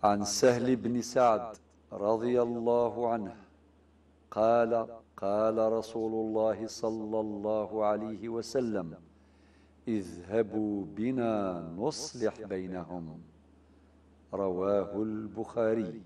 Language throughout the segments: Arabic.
عن سهل بن سعد رضي الله عنه قال قال رسول الله صلى الله عليه وسلم: اذهبوا بنا نصلح بينهم. رواه البخاري.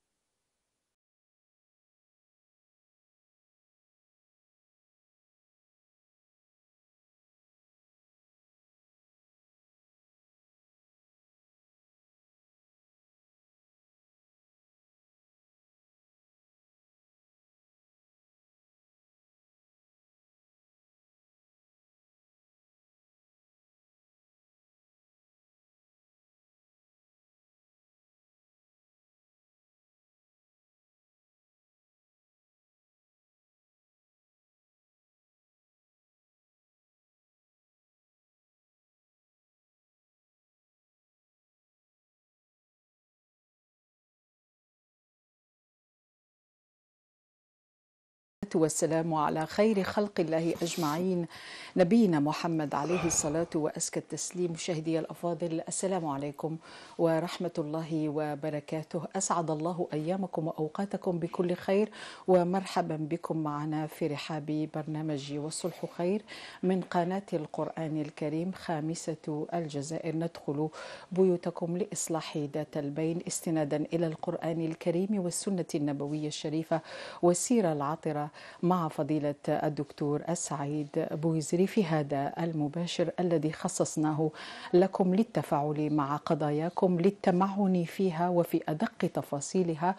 والسلام على خير خلق الله أجمعين، نبينا محمد عليه الصلاة وأزكى التسليم. مشاهدي الأفاضل، السلام عليكم ورحمة الله وبركاته. أسعد الله أيامكم وأوقاتكم بكل خير، ومرحبا بكم معنا في رحاب برنامج والصلح خير من قناة القرآن الكريم خامسة الجزائر. ندخل بيوتكم لإصلاح ذات البين استنادا إلى القرآن الكريم والسنة النبوية الشريفة والسيرة العطرة مع فضيلة الدكتور السعيد بويزري في هذا المباشر الذي خصصناه لكم للتفاعل مع قضاياكم، للتمعن فيها وفي أدق تفاصيلها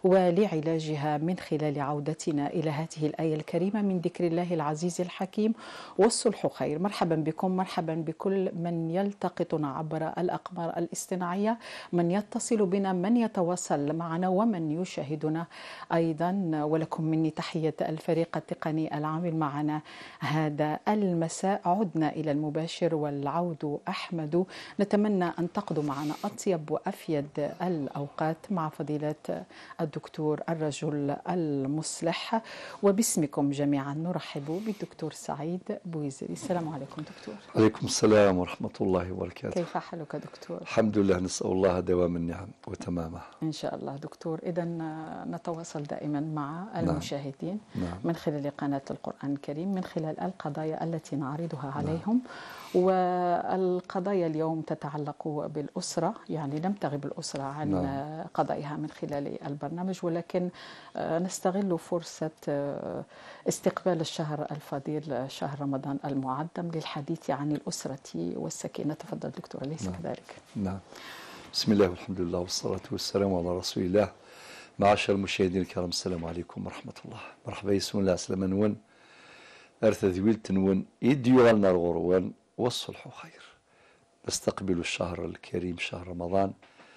ولعلاجها من خلال عودتنا إلى هذه الآية الكريمة من ذكر الله العزيز الحكيم والصلح خير. مرحبا بكم، مرحبا بكل من يلتقطنا عبر الأقمار الاصطناعية، من يتصل بنا، من يتواصل معنا ومن يشاهدنا أيضا. ولكم مني تحية الفريق التقني العامل معنا هذا المساء. عدنا إلى المباشر والعود أحمد. نتمنى أن تقضوا معنا أطيب وأفيد الأوقات مع فضيلة الدكتور الرجل المصلح. وباسمكم جميعا نرحب بالدكتور سعيد بويزري. السلام عليكم دكتور. عليكم السلام ورحمة الله وبركاته. كيف حالك دكتور؟ الحمد لله، نسأل الله دوام النعم وتمامها إن شاء الله دكتور. إذن نتواصل دائما مع المشاهدين من خلال قناة القرآن الكريم، من خلال القضايا التي نعرضها عليهم. والقضايا اليوم تتعلق بالأسرة، يعني لم تغب الأسرة عن قضاياها من خلال البرنامج، ولكن نستغل فرصة استقبال الشهر الفضيل شهر رمضان المعظم للحديث عن الأسرة والسكينة. تفضل دكتور، أليس كذلك؟ نعم. بسم الله والحمد لله والصلاة والسلام على رسول الله. معاشر المشاهدين الكرام، السلام عليكم ورحمة الله. مرحبا يسون الله سلام نون أرث ذويل تنون يديوغلنا الغروان والصلح خير. نستقبل الشهر الكريم شهر رمضان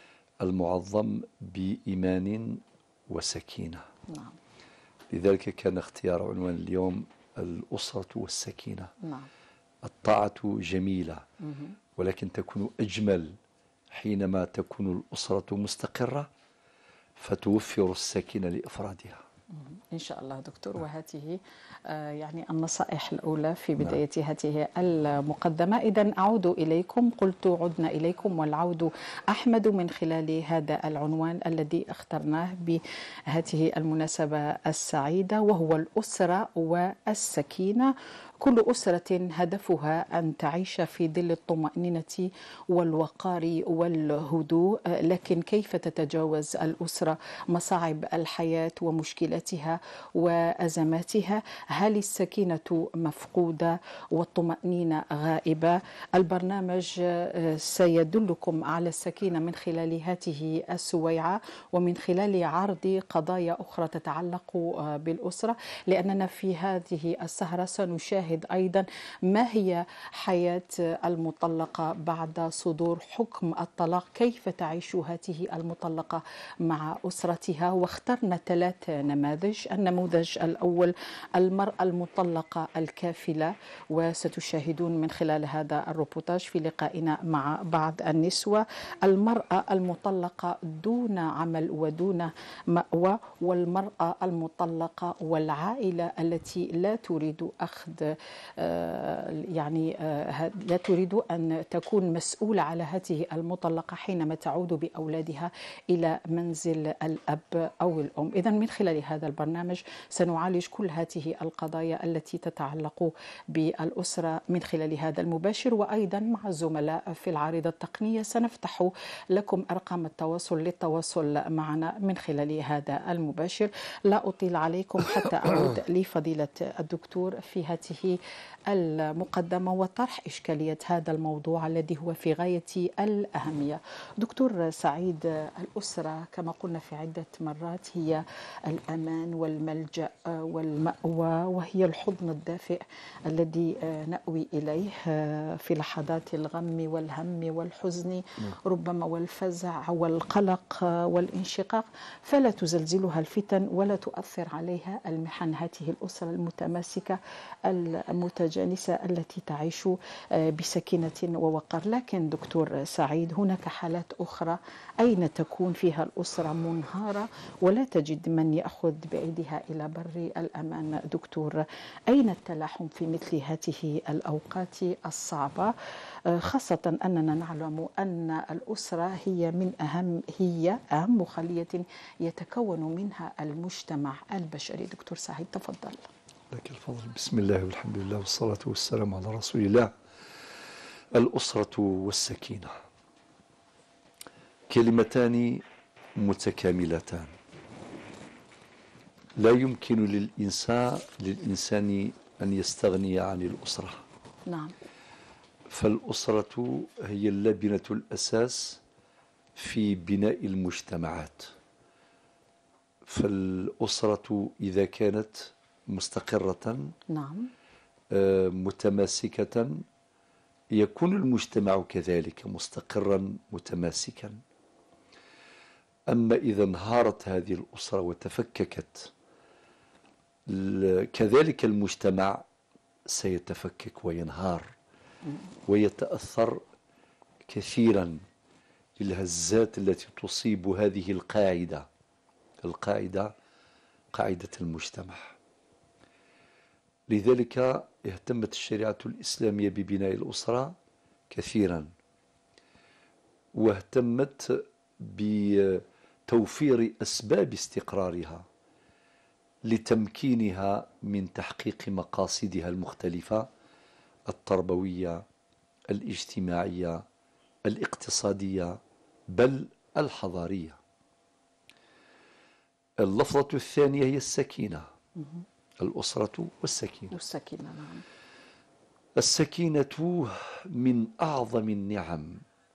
المعظم بإيمان وسكينة. نعم. لذلك كان اختيار عنوان اليوم الأسرة والسكينة. نعم. الطاعة جميلة، ولكن تكون أجمل حينما تكون الأسرة مستقرة فتوفر السكينة لأفرادها. إن شاء الله دكتور. وهذه يعني النصائح الأولى في بداية هذه المقدمة. إذن أعود إليكم، قلت عدنا إليكم والعود أحمد من خلال هذا العنوان الذي اخترناه بهذه المناسبة السعيدة، وهو الأسرة والسكينة. كل أسرة هدفها أن تعيش في ظل الطمأنينة والوقار والهدوء، لكن كيف تتجاوز الأسرة مصاعب الحياة ومشكلاتها وأزماتها؟ هل السكينة مفقودة والطمأنينة غائبة؟ البرنامج سيدلكم على السكينة من خلال هذه السويعة ومن خلال عرض قضايا أخرى تتعلق بالأسرة، لأننا في هذه السهرة سنشاهد أيضا ما هي حياة المطلقة بعد صدور حكم الطلاق، كيف تعيش هذه المطلقة مع أسرتها. واخترنا 3 نماذج. النموذج الأول المرأة المطلقة الكافلة، وستشاهدون من خلال هذا الروبوتاج في لقائنا مع بعض النسوة المرأة المطلقة دون عمل ودون مأوى، والمرأة المطلقة والعائلة التي لا تريد أخذ يعني لا تريد أن تكون مسؤولة على هذه المطلقة حينما تعود بأولادها إلى منزل الأب أو الأم. إذن من خلال هذا البرنامج سنعالج كل هذه القضايا التي تتعلق بالأسرة من خلال هذا المباشر، وأيضا مع الزملاء في العارضة التقنية سنفتح لكم أرقام التواصل للتواصل معنا من خلال هذا المباشر. لا أطيل عليكم حتى أعود لفضيلة الدكتور في هذه المقدمة وطرح إشكالية هذا الموضوع الذي هو في غاية الأهمية. دكتور سعيد، الأسرة كما قلنا في عدة مرات هي الأمان والملجأ والمأوى، وهي الحضن الدافئ الذي نأوي إليه في لحظات الغم والهم والحزن ربما والفزع والقلق والانشقاق، فلا تزلزلها الفتن ولا تؤثر عليها المحن. هذه الأسرة المتماسكة المتجانسة التي تعيش بسكينة ووقار. لكن دكتور سعيد، هناك حالات أخرى أين تكون فيها الأسرة منهارة ولا تجد من يأخذ بأيديها إلى بر الأمان. دكتور، أين التلاحم في مثل هذه الأوقات الصعبة، خاصة أننا نعلم أن الأسرة هي أهم خلية يتكون منها المجتمع البشري. دكتور سعيد تفضل. لك الفضل. بسم الله والحمد لله والصلاة والسلام على رسول الله. الأسرة والسكينة كلمتان متكاملتان، لا يمكن للإنسان أن يستغني عن الأسرة. نعم. فالأسرة هي اللبنة الأساس في بناء المجتمعات. فالأسرة إذا كانت مستقرة نعم متماسكة يكون المجتمع كذلك مستقرا متماسكا. أما إذا انهارت هذه الأسرة وتفككت كذلك المجتمع سيتفكك وينهار ويتأثر كثيرا للهزات التي تصيب هذه القاعدة قاعدة المجتمع. لذلك اهتمت الشريعة الإسلامية ببناء الأسرة كثيرا، واهتمت بتوفير أسباب استقرارها لتمكينها من تحقيق مقاصدها المختلفة التربوية الاجتماعية الاقتصادية بل الحضارية. اللفظة الثانية هي السكينة. الأسرة والسكينة. نعم. السكينة من أعظم النعم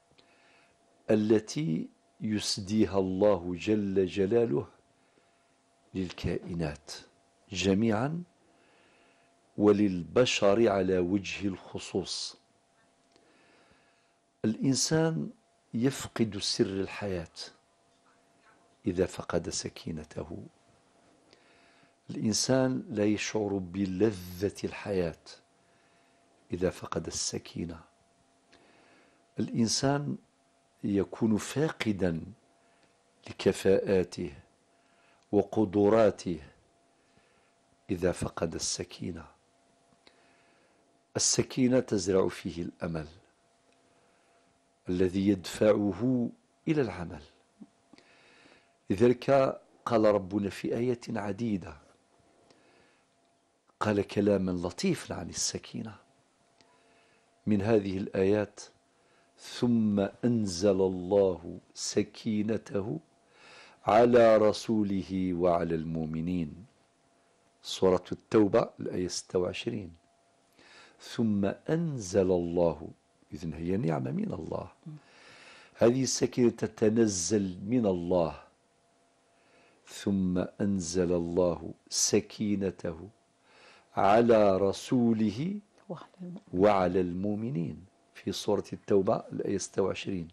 التي يسديها الله جل جلاله للكائنات جميعا وللبشر على وجه الخصوص. الإنسان يفقد سر الحياة إذا فقد سكينته. الإنسان لا يشعر بلذة الحياة إذا فقد السكينة. الإنسان يكون فاقدا لكفاءاته وقدراته إذا فقد السكينة. السكينة تزرع فيه الأمل الذي يدفعه إلى العمل. لذلك قال ربنا في آيات عديدة، قال كلاما لطيفا عن السكينة. من هذه الآيات: ثم أنزل الله سكينته على رسوله وعلى المؤمنين. سورة التوبة الآية 26. ثم أنزل الله، إذن هي نعمة من الله. هذه السكينة تتنزل من الله. ثم أنزل الله سكينته على رسوله وعلى المؤمنين في سورة التوبة الآية 26.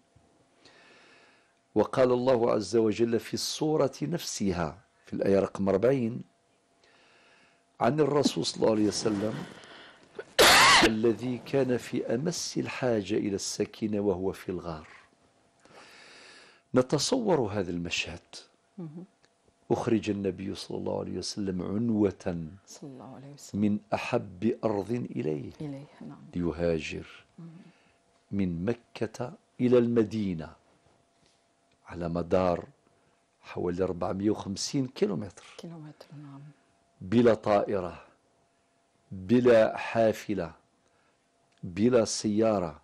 وقال الله عز وجل في السورة نفسها في الآية رقم 40 عن الرسول صلى الله عليه وسلم الذي كان في أمس الحاجة إلى السكينة وهو في الغار. نتصور هذا المشهد أخرج النبي صلى الله عليه وسلم عنوة صلى الله عليه وسلم من أحب أرض إليه نعم. ليهاجر من مكة إلى المدينة على مدار حوالي 450 كيلومتر نعم. بلا طائرة، بلا حافلة، بلا سيارة.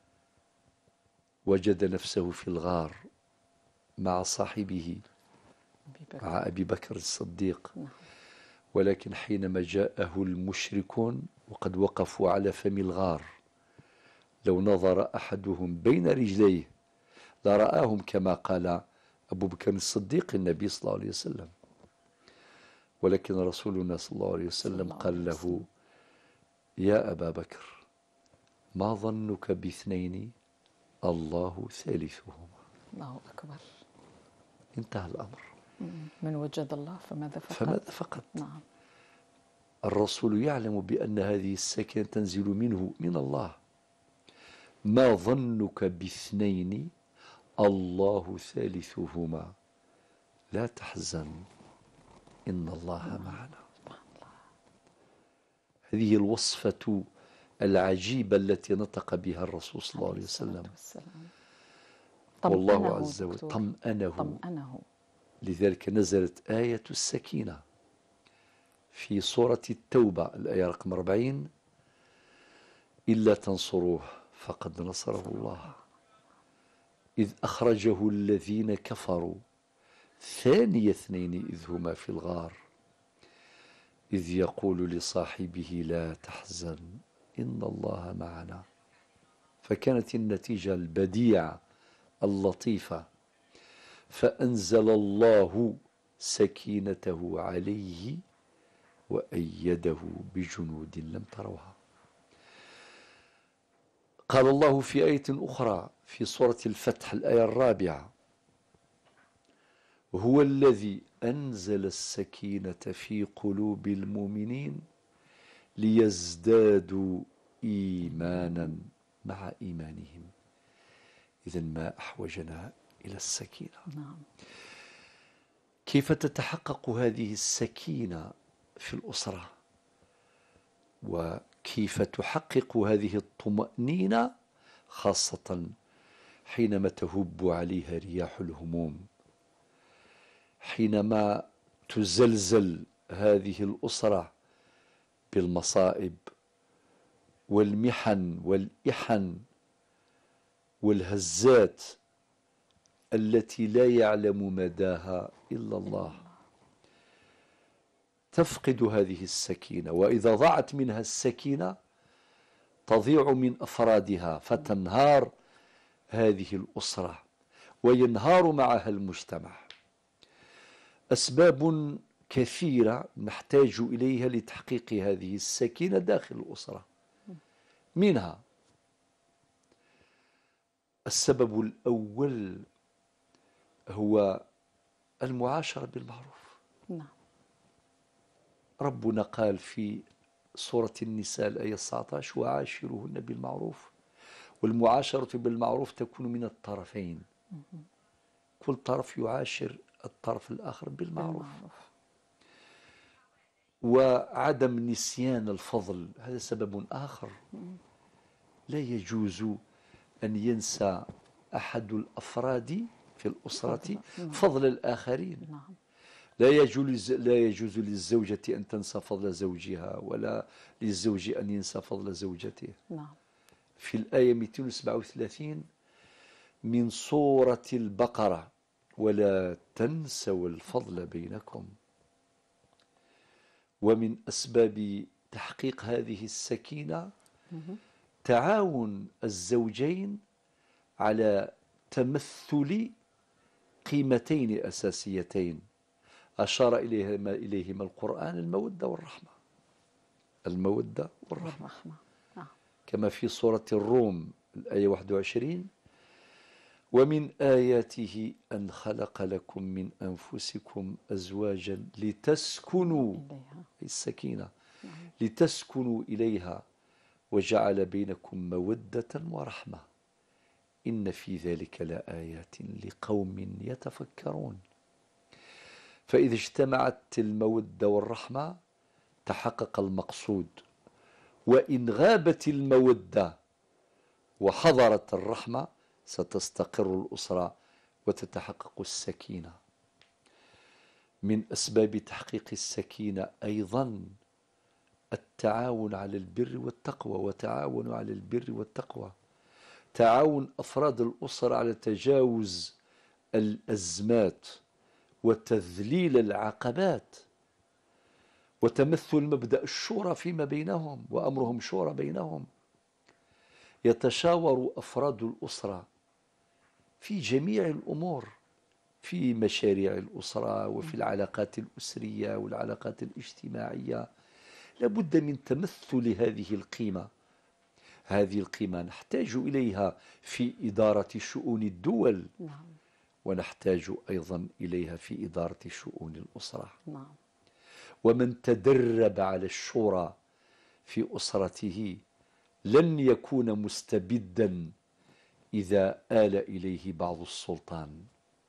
وجد نفسه في الغار مع صاحبه، مع أبي بكر الصديق. نعم. ولكن حينما جاءه المشركون وقد وقفوا على فم الغار، لو نظر أحدهم بين رجليه لرآهم كما قال أبو بكر الصديق النبي صلى الله عليه وسلم. ولكن رسولنا صلى الله عليه وسلم قال له: يا أبا بكر، ما ظنك باثنين الله ثالثهما. الله أكبر. انتهى الأمر. من وجد الله فماذا فقط. فماذا فقط. نعم. الرسول يعلم بأن هذه السكينة تنزل منه، من الله. ما ظنك باثنين الله ثالثهما لا تحزن إن الله معنا. هذه الوصفة العجيبة التي نطق بها الرسول صلى الله عليه وسلم. والله عز وجل طمأنه. لذلك نزلت آية السكينة في سورة التوبة الآية رقم 40: إلا تنصروه فقد نصره الله إذ أخرجه الذين كفروا ثاني اثنين إذ هما في الغار إذ يقول لصاحبه لا تحزن إن الله معنا. فكانت النتيجة البديعة اللطيفة: فأنزل الله سكينته عليه وأيده بجنود لم تروها. قال الله في آية أخرى في سورة الفتح الآية 4: هو الذي أنزل السكينة في قلوب المؤمنين ليزدادوا إيمانا مع إيمانهم. إذن ما أحوجنا إلى السكينة. نعم. كيف تتحقق هذه السكينة في الأسرة؟ وكيف تحقق هذه الطمأنينة خاصة حينما تهب عليها رياح الهموم، حينما تزلزل هذه الأسرة بالمصائب والمحن والإحن والهزات التي لا يعلم مداها إلا الله. تفقد هذه السكينة، وإذا ضاعت منها السكينة تضيع من أفرادها، فتنهار هذه الأسرة وينهار معها المجتمع. أسباب كثيرة نحتاج إليها لتحقيق هذه السكينة داخل الأسرة. منها السبب الأول هو المعاشرة بالمعروف. نعم. ربنا قال في سورة النساء الآية 19: وعاشرهن بالمعروف. والمعاشرة بالمعروف تكون من الطرفين، كل طرف يعاشر الطرف الآخر بالمعروف. وعدم نسيان الفضل هذا سبب آخر. لا يجوز أن ينسى أحد الأفراد في الأسرة فضل الآخرين. لا يجوز للزوجة أن تنسى فضل زوجها، ولا للزوج أن ينسى فضل زوجته. في الآية 237 من سورة البقرة: ولا تنسوا الفضل بينكم. ومن أسباب تحقيق هذه السكينة تعاون الزوجين على تمثل قيمتين أساسيتين أشار إليهما القرآن: المودة والرحمة. المودة والرحمة كما في سورة الروم الآية 21: ومن آياته أن خلق لكم من أنفسكم أزواجا لتسكنوا، السكينة، لتسكنوا إليها وجعل بينكم مودة ورحمة إن في ذلك لآيات لقوم يتفكرون. فإذا اجتمعت المودة والرحمة تحقق المقصود، وإن غابت المودة وحضرت الرحمة ستستقر الأسرة وتتحقق السكينة. من أسباب تحقيق السكينة أيضا التعاون على البر والتقوى، وتعاون على البر والتقوى، تعاون أفراد الأسرة على تجاوز الأزمات وتذليل العقبات، وتمثل مبدأ الشورى فيما بينهم، وأمرهم شورى بينهم. يتشاور أفراد الأسرة في جميع الأمور، في مشاريع الأسرة وفي العلاقات الأسرية والعلاقات الاجتماعية. لابد من تمثل هذه القيمة. هذه القيمة نحتاج إليها في إدارة شؤون الدول، ونحتاج أيضا إليها في إدارة شؤون الأسرة. ومن تدرب على الشورى في أسرته لن يكون مستبدا إذا آل إليه بعض السلطان.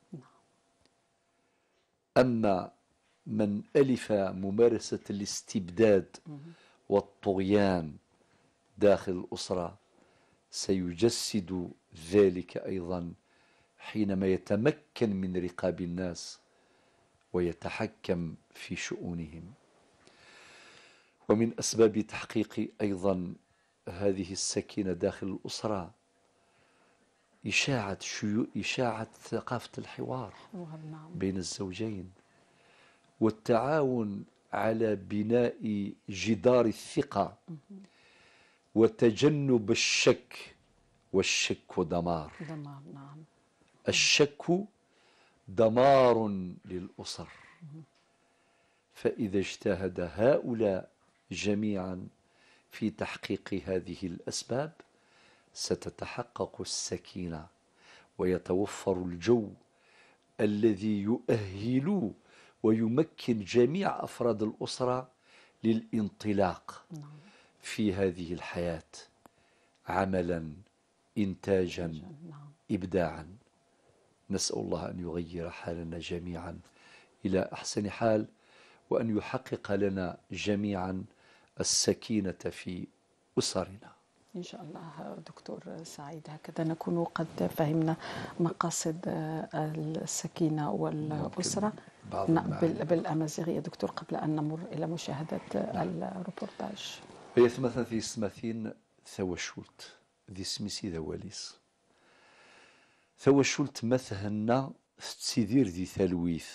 أما من ألف ممارسة الاستبداد والطغيان داخل الأسرة سيجسد ذلك أيضا حينما يتمكن من رقاب الناس ويتحكم في شؤونهم. ومن أسباب تحقيق أيضا هذه السكينة داخل الأسرة إشاعة ثقافة الحوار بين الزوجين، والتعاون على بناء جدار الثقة، وتجنب الشك، والشك دمار. الشك دمار للأسر. فإذا اجتهد هؤلاء جميعا في تحقيق هذه الأسباب ستتحقق السكينة، ويتوفر الجو الذي يؤهل ويمكن جميع أفراد الأسرة للانطلاق في هذه الحياة عملا، إنتاجا، إبداعا. نسأل الله أن يغير حالنا جميعا إلى أحسن حال، وأن يحقق لنا جميعا السكينة في أسرنا إن شاء الله. دكتور سعيد، هكذا نكون قد فهمنا مقاصد السكينة والأسرة بالأمازيغية. دكتور، قبل أن نمر إلى مشاهدة الروبورتاج. مثلا في سماثين ثوشولت ذي سميسي ذواليس ثوشولت مثهنا تسيدير ذي ثلويث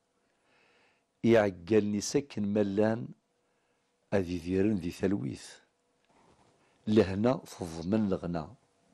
يعقلني سكن ملان أذي ذيرن ذي ثلويث لهنا تضمن الغنى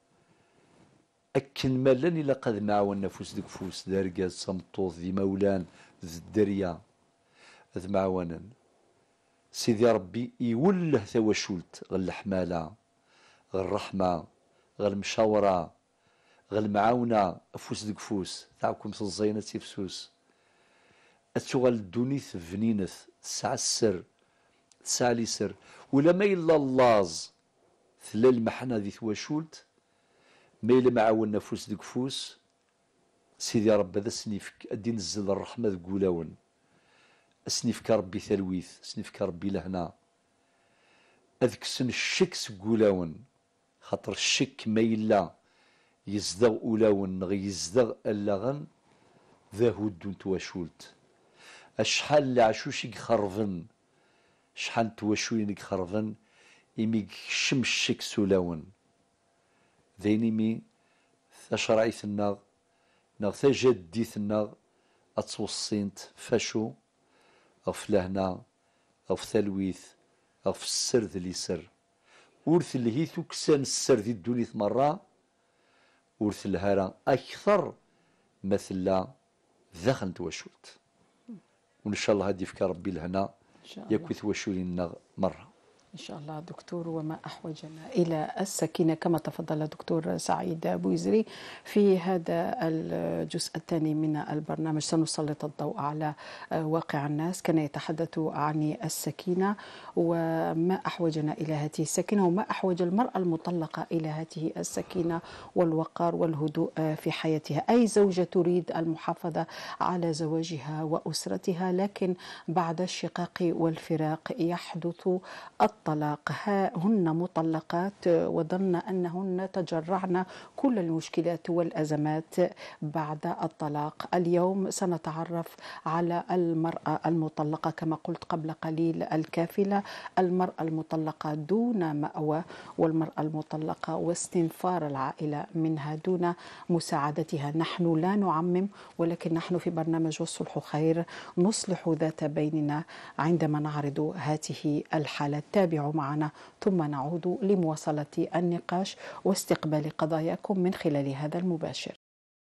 أكن ملان إلا قد معاون نفوس ديك فوس دارقاز صمطوط ذي مولان ذي الدريا ذي معاونا سيدي ربي يوله ثوشولت غل الحمالة غل الرحمة غل المشاورة غل المعاونة فوس ديك فوس تعاكم الزينة تيفسوس أتشغل الدونيث فنينث تسعى السر تسعى لي سر ولا ما إلا اللاز ثلا المحنة ذي ثوشولت ما إلا معاون نفوس ديك فوس سيدي رب هذا سنيفك أدي نزل الرحمة ذي قولاون سنيفك ربي ثلويث سنيفك ربي لهنا أذك سن الشك سقولاون خاطر الشك ما إلا يزدغ أولاون غي يزدغ اللغن ذا هدون توشولت أشحال اللي عشوشي خرفن شحال توشوين خرفن إمي شم الشك سولاون ذيني مي ثشرعيث الناغ ناغ ثجديث الناغ أتصوصينت فاشو غف لهنا غف ثلويث غف السر ذي سر ورث اللي هي ثكسان السر ذي الدونيث مرة ورث الهارا أكثر مثل ذاخل توشولت. وإن شاء الله هدي فك ربي لهنا يكوي توشولين مرة. إن شاء الله دكتور. وما أحوجنا إلى السكينة كما تفضل دكتور سعيد بويزري. في هذا الجزء الثاني من البرنامج سنسلط الضوء على واقع الناس. كان يتحدث عن السكينة وما أحوجنا إلى هذه السكينة، وما أحوج المرأة المطلقة إلى هذه السكينة والوقار والهدوء في حياتها. أي زوجة تريد المحافظة على زواجها وأسرتها، لكن بعد الشقاق والفراق يحدث الطلاق. هن مطلقات وظن أنهن تجرعن كل المشكلات والأزمات بعد الطلاق. اليوم سنتعرف على المرأة المطلقة كما قلت قبل قليل، الكافلة، المرأة المطلقة دون مأوى، والمرأة المطلقة واستنفار العائلة منها دون مساعدتها. نحن لا نعمم، ولكن نحن في برنامج والصلح خير نصلح ذات بيننا عندما نعرض هذه الحالات. تابعوا معنا ثم نعود لمواصلة النقاش واستقبال قضاياكم من خلال هذا المباشر.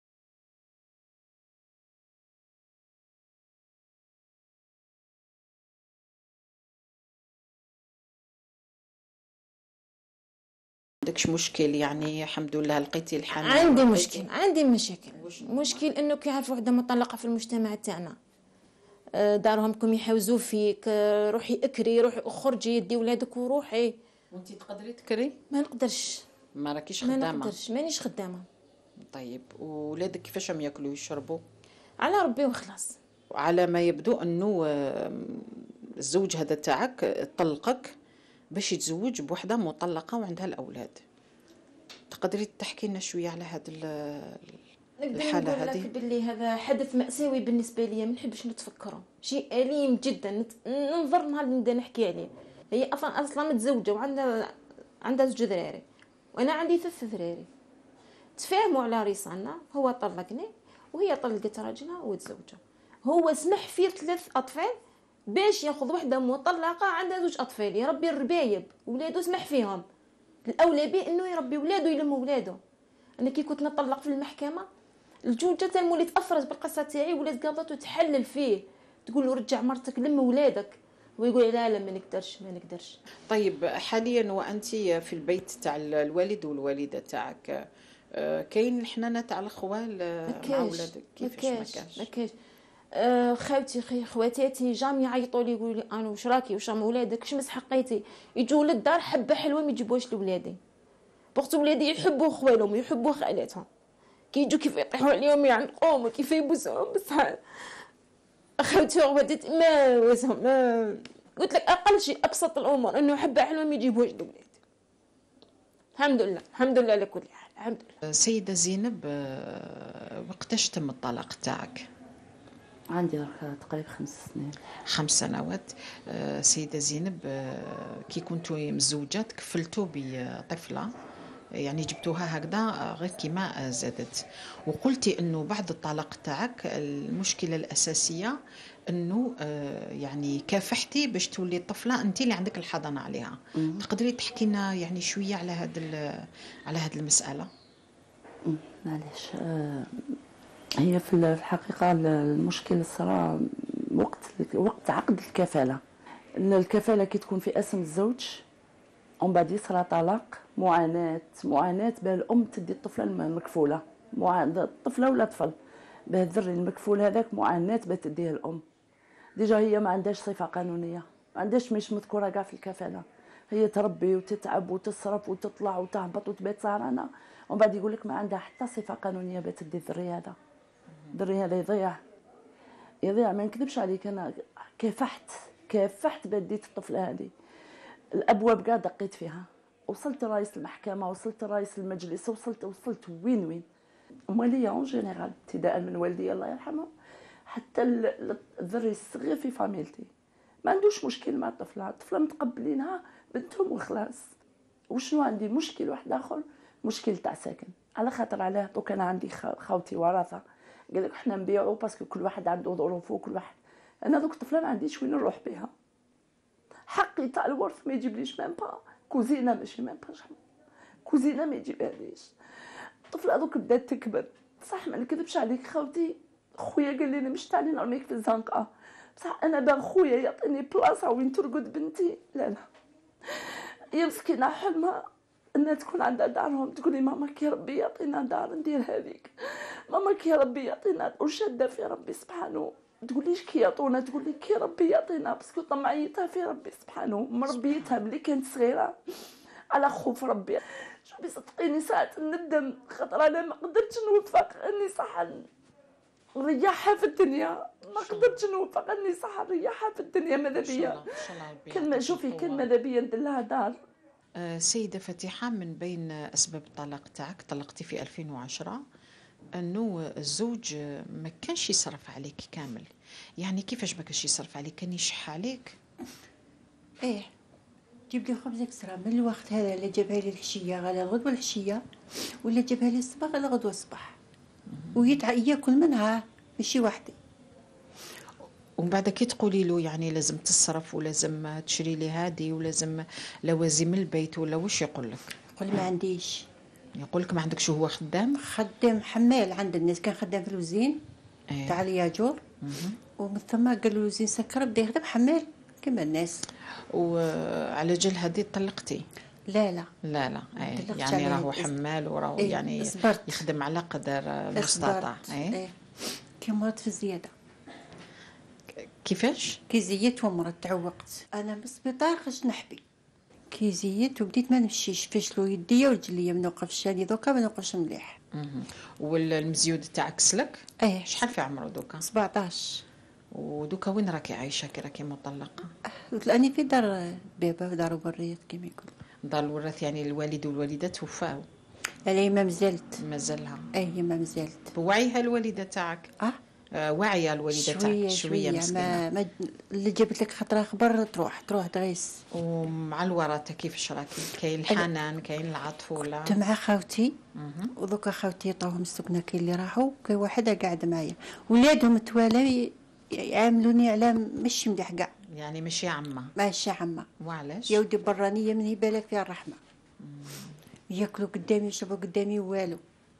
عندكش مشكل يعني؟ الحمد لله لقيتي الحل. عندي مشكل انه كيعرفوا وحده مطلقه في المجتمع تاعنا، دارهم كم يحوزوا فيك، روحي اكري، روحي اخرجي، دي ولادك وروحي. وانتي تقدري تكري؟ ما نقدرش. ما راكيش خدامه؟ ما نقدرش، مانيش خدامه. طيب وولادك كيفاش هم ياكلوا ويشربوا؟ على ربي وخلاص. على ما يبدو انه الزوج هذا تاعك طلقك باش يتزوج بوحده مطلقه وعندها الاولاد. تقدري تحكي لنا شويه على هذه الحاله هذه؟ نقول لك باللي هذا حدث مأساوي بالنسبه لي، ما نحبش نتفكره، شيء أليم جدا. ننظر نهار نبدا نحكي عليه. هي اصلا متزوجه وعندها زوج ذراري وانا عندي 3 ذراري. تفاهموا على رسالنا، هو طلقني وهي طلقت راجلها وتزوجوا. هو سمح في 3 أطفال باش ياخذ وحده مطلقه عندها 2 أطفال. يا ربي الربايب ولادو سمح فيهم، الاولى به انه يربي ولادو يلم ولادو. انا كي كنت نطلق في المحكمه الجوجه تنمولي تاثرت بالقصه تاعي، ولات قالت تحلل فيه، تقول له رجع مرتك لم ولادك، ويقول لا ما نقدرش. طيب حاليا وانت في البيت تاع الوالد والوالده تاعك، كاين الحنانه تاع الاخوال مع ولادك؟ كيفاش ما كاش؟ خاوتي خواتاتي جامي يعيطوا لي يقولوا لي انا واش راكي واش راه ولادك واش مسحقيتي، يجوا للدار حبه حلوه ما يجيبوهاش لولادي. بوقت ولادي يحبوا خوالهم ويحبوا خالاتهم، كي يجوا كيف يطيحوا عليهم يعنقوهم وكيف يبوسوهم. بصح اخوتي وغواتاتي ما واسهم، ما قلت لك اقل شيء ابسط الامور انه حبه حلوه ما يجيبوهاش لولادي. الحمد لله على كل حال، الحمد لله. سيده زينب، وقتاش تم الطلاق تاعك؟ عندي تقريبا 5 سنين. 5 سنوات. سيدة زينب، كي كنتوا مزوجات كفلتوا بطفلة، يعني جبتوها هكذا غير كيما زادت، وقلتي انه بعد الطلاق تاعك المشكلة الأساسية انه يعني كافحتي باش تولي الطفلة انت اللي عندك الحضانة عليها. تقدري تحكي لنا يعني شوية على هذه المسألة؟ معليش، هي في الحقيقة المشكلة صرا وقت عقد الكفالة. الكفالة كي تكون في اسم الزوج ومن بعد يصرى طلاق، معاناة باه الأم تدي الطفلة المكفولة، الطفلة ولا طفل باه الذري المكفول هذاك، معاناة باه تديه الأم. ديجا هي ما عندهاش صفة قانونية، ما عندهاش مش مذكورة كاع في الكفالة. هي تربي وتتعب وتصرف وتطلع وتهبط وتبات سهرانة، ومن بعد يقول لك ما عندها حتى صفة قانونية باه تدي الذري هذا. الذري هذا يضيع. ما نكذبش عليك، انا كافحت بديت الطفله هذه. الابواب كاع دقيت فيها، وصلت رئيس المحكمه، وصلت رئيس المجلس، وصلت وين امواليه اون جينيرال، ابتداء من والدي الله يرحمه حتى الذري الصغير في فاميلتي ما عندوش مشكل مع الطفله متقبلينها بنتهم وخلاص. وشنو عندي مشكل واحد اخر، مشكل تاع ساكن، على خاطر علاه دوك انا عندي خاوتي ورثه، قال لك احنا نبيعوا باسكو كل واحد عنده ظروفه، وكل واحد. انا دوك الطفله ما عنديش وين نروح بها، حقي تاع الورث ما يجيبليش ميم با كوزينه، ماشي ميم با كوزينه ما يجيبهاليش. الطفله دوك بدات تكبر، صح ما نكذبش عليك خاوتي، خويا قال لي مش تاع نرميك في الزنقه، بصح انا بان خويا يعطيني بلاصه وين ترقد بنتي، لا هي مسكينه حلمها انها تكون عندها دارهم، تقول لي ماماك يا ربي يعطينا دار ندير هذيك، ماماك يا ربي يعطينا، وشاده في ربي سبحانه، تقوليش كي يعطونا، تقول لك يا ربي يعطينا، باسكو طمعيتها في ربي سبحانه، مربيتها ملي كانت صغيره على خوف ربي. شوفي صدقيني ساعات ندم، خاطر انا ما قدرتش نوفق اني صح نريحها في الدنيا، ما قدرتش نوفق اني صح نريحها في الدنيا. ماذا بيا كان شوفي كان ماذا بيا ندير لها دار. سيدة فاتحة، من بين أسباب الطلاق تاعك، طلقتي في 2010، أنه الزوج ما كانش يصرف عليك كامل. يعني كيفاش ما كانش يصرف عليك؟ كان يشح عليك؟ ايه، جيب لي خبز اكسترا من الوقت هذا اللي جابها لي العشيه غلا الغدوه العشيه، ولا جابها لي الصباح غلا الغدوه الصباح، ياكل منها ماشي وحدي. ومن بعد كي تقولي له يعني لازم تصرف ولازم تشري لي هادي ولازم لوازم البيت ولا وش يقول لك؟ يقول ما عنديش. يقول لك ما عندكش؟ هو خدام حمال عند الناس، كان خدام في الوزين تاع الياجور، ومن ثم قال له الوزين سكر بدا يخدم حمال كما الناس. وعلى جال هذه طلقتي؟ لا لا لا لا، يعني راهو حمال وراهو يعني صبرت. يخدم على قدر المستطاع. كي مرضت في الزياده. كيفاش؟ كي زيت ومرض تعوقت انا بالسبيطار، خرجت نحبي كي زيت وبديت ما نمشيش، فشلوا يديا ورجليا، ما نوقفش يعني دوكا ما نوقفش مليح. والمزيود تاعك سلك؟ شحال في عمره دوكا؟ 17. ودوكا وين راكي عايشه كي راكي مطلقه؟ راني في دار بابا، في دار بريات كيما يقول. دار الوراث، يعني الوالد والوالده توفاو؟ لا ما مازالت. مازالها؟ ما مازالت. بوعيها الوالده تاعك؟ واعيه الوالده تاعك؟ شويه مسكينه. ما اللي جابت لك خطره خبر تروح دغيس. ومع الوراثه كيفاش راكي؟ كاين الحنان، كاين العطف ولا؟ كنت مع خاوتي، ودوكا خاوتي طاهم السكنه، كاين اللي راحوا، كاين واحده قاعده معايا، ولادهم توالى يعاملوني على ماشي مليح كاع. يعني ماشي عمه؟ ماشي عمه. وعلاش؟ يا ودي برانيه من بالك فيها الرحمه. ياكلوا قدامي يشربوا قدامي والو.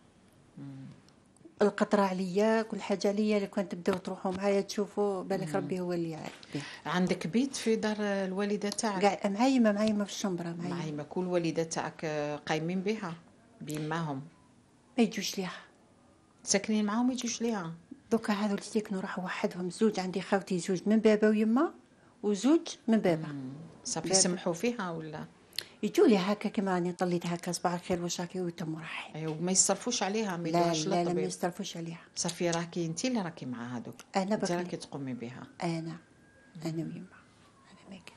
القطره عليا، كل حاجه عليا، اللي كنت تبداو تروحوا معايا تشوفوا بالك ربي هو اللي عارف. عندك بيت في دار الوالده تاعك؟ قاعد معايمه في الشمبره معايمه. كل والده تاعك قايمين بها بيماهم؟ ما يجوش ليها، ساكنين معاهم ما يجوش ليها. دوكا هذو اللي ساكنوا راحوا وحدهم، زوج عندي خاوتي، زوج من بابا ويما، وزوج من بابا. صافي يسمحوا فيها ولا؟ يجوا لي هكا كما راني طليت هكا صباح الخير واش راكي وتم راحي. ايوا ما يصرفوش عليها؟ ما يديروش لا ما يصرفوش عليها. صافي راكي انت اللي راكي مع هذوك؟ انا انت راكي تقومي بها؟ انا ويما انا ماك.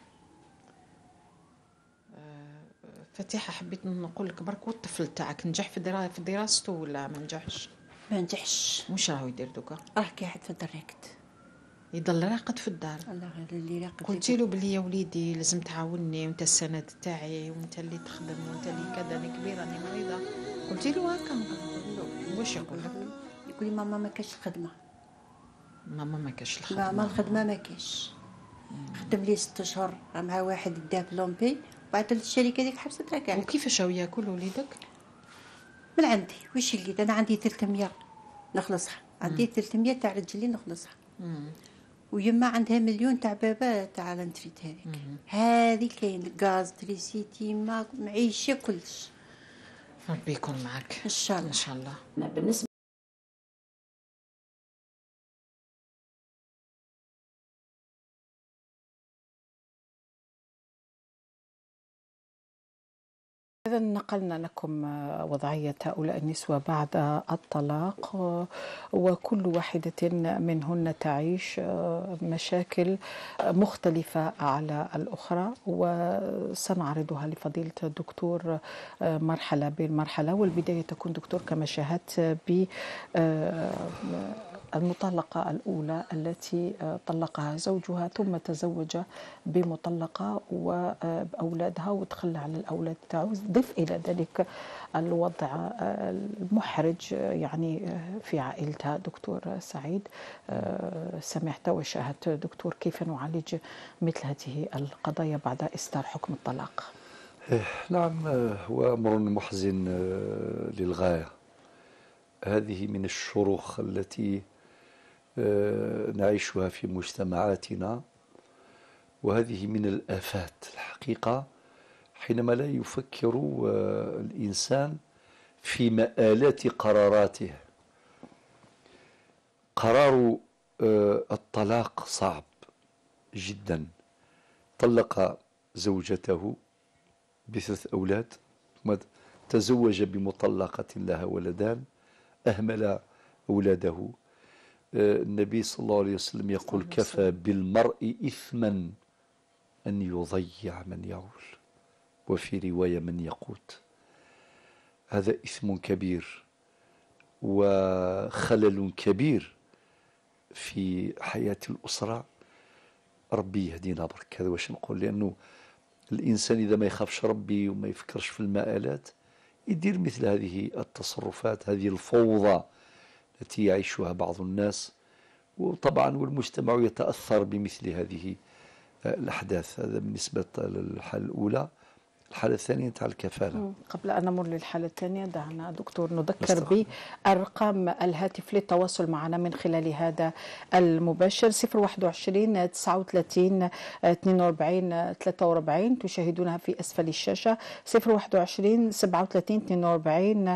فاتحه، حبيت نقول لك برك، والطفل تاعك نجح في دراسته ولا ما نجحش؟ ما نجحش. واش راهو يدير دوكا؟ راه قاعد في الدريكت، يضل راقد في الدار. الله غير اللي راقد. قلتي له بلي يا وليدي لازم تعاونني، وانت السند تاعي، وانت اللي تخدم، وانت اللي كذا، انا كبيره راني مريضه؟ قلتي له هكا؟ واش يقول لك؟ يقول لي ماما ما كاش الخدمه. ماما ما كاش الخدمه؟ ماما الخدمه ما كاش. خدم لي 6 اشهر مع واحد داه بلومبي، بعد الشركه ديك حبست راك. وكيفاش هو ياكل وليدك؟ من عندي واش اللي انا عندي 300 نخلصها، عندي 300 تاع رجلي نخلصها. ويما عندها 1,000,000 تاع بابا تاع لانتريت هذيك. هذه كاين غاز تريسيتي ما معيشه كلش. ربي يكون معك ان شاء الله. ان شاء الله. بالنسبه إذا نقلنا لكم وضعية هؤلاء النسوة بعد الطلاق، وكل واحدة منهن تعيش مشاكل مختلفة على الأخرى، وسنعرضها لفضيلة الدكتور مرحلة بالمرحلة. والبداية تكون دكتور كما شاهدت المطلقة الأولى التي طلقها زوجها ثم تزوج بمطلقة وأولادها وتخلى على الأولاد تاعو. ضف إلى ذلك الوضع المحرج يعني في عائلتها. دكتور سعيد، سمعت وشاهدت دكتور كيف نعالج مثل هذه القضايا بعد إصدار حكم الطلاق؟ نعم، هو أمر محزن للغاية. هذه من الشروخ التي نعيشها في مجتمعاتنا، وهذه من الآفات الحقيقة، حينما لا يفكر الإنسان في مآلات قراراته. قرار الطلاق صعب جدا. طلق زوجته ب3 أولاد، ثم تزوج بمطلقة لها ولدان، أهمل أولاده. النبي صلى الله عليه وسلم يقول: كفى بالمرء إثما أن يضيع من يعول، وفي رواية من يقوت. هذا إثم كبير وخلل كبير في حياة الأسرة. ربي يهدينا برك، هذا واش نقول. لأنه الإنسان إذا ما يخافش ربي وما يفكرش في المآلات يدير مثل هذه التصرفات، هذه الفوضى التي يعيشها بعض الناس، وطبعا والمجتمع يتأثر بمثل هذه الأحداث. هذا بالنسبة للحالة الأولى. الحالة الثانية تاع الكفالة. قبل أن نمر للحالة الثانية دعنا دكتور نذكر بأرقام الهاتف للتواصل معنا من خلال هذا المباشر: 021 39 42 43 تشاهدونها في أسفل الشاشة، 021 37 42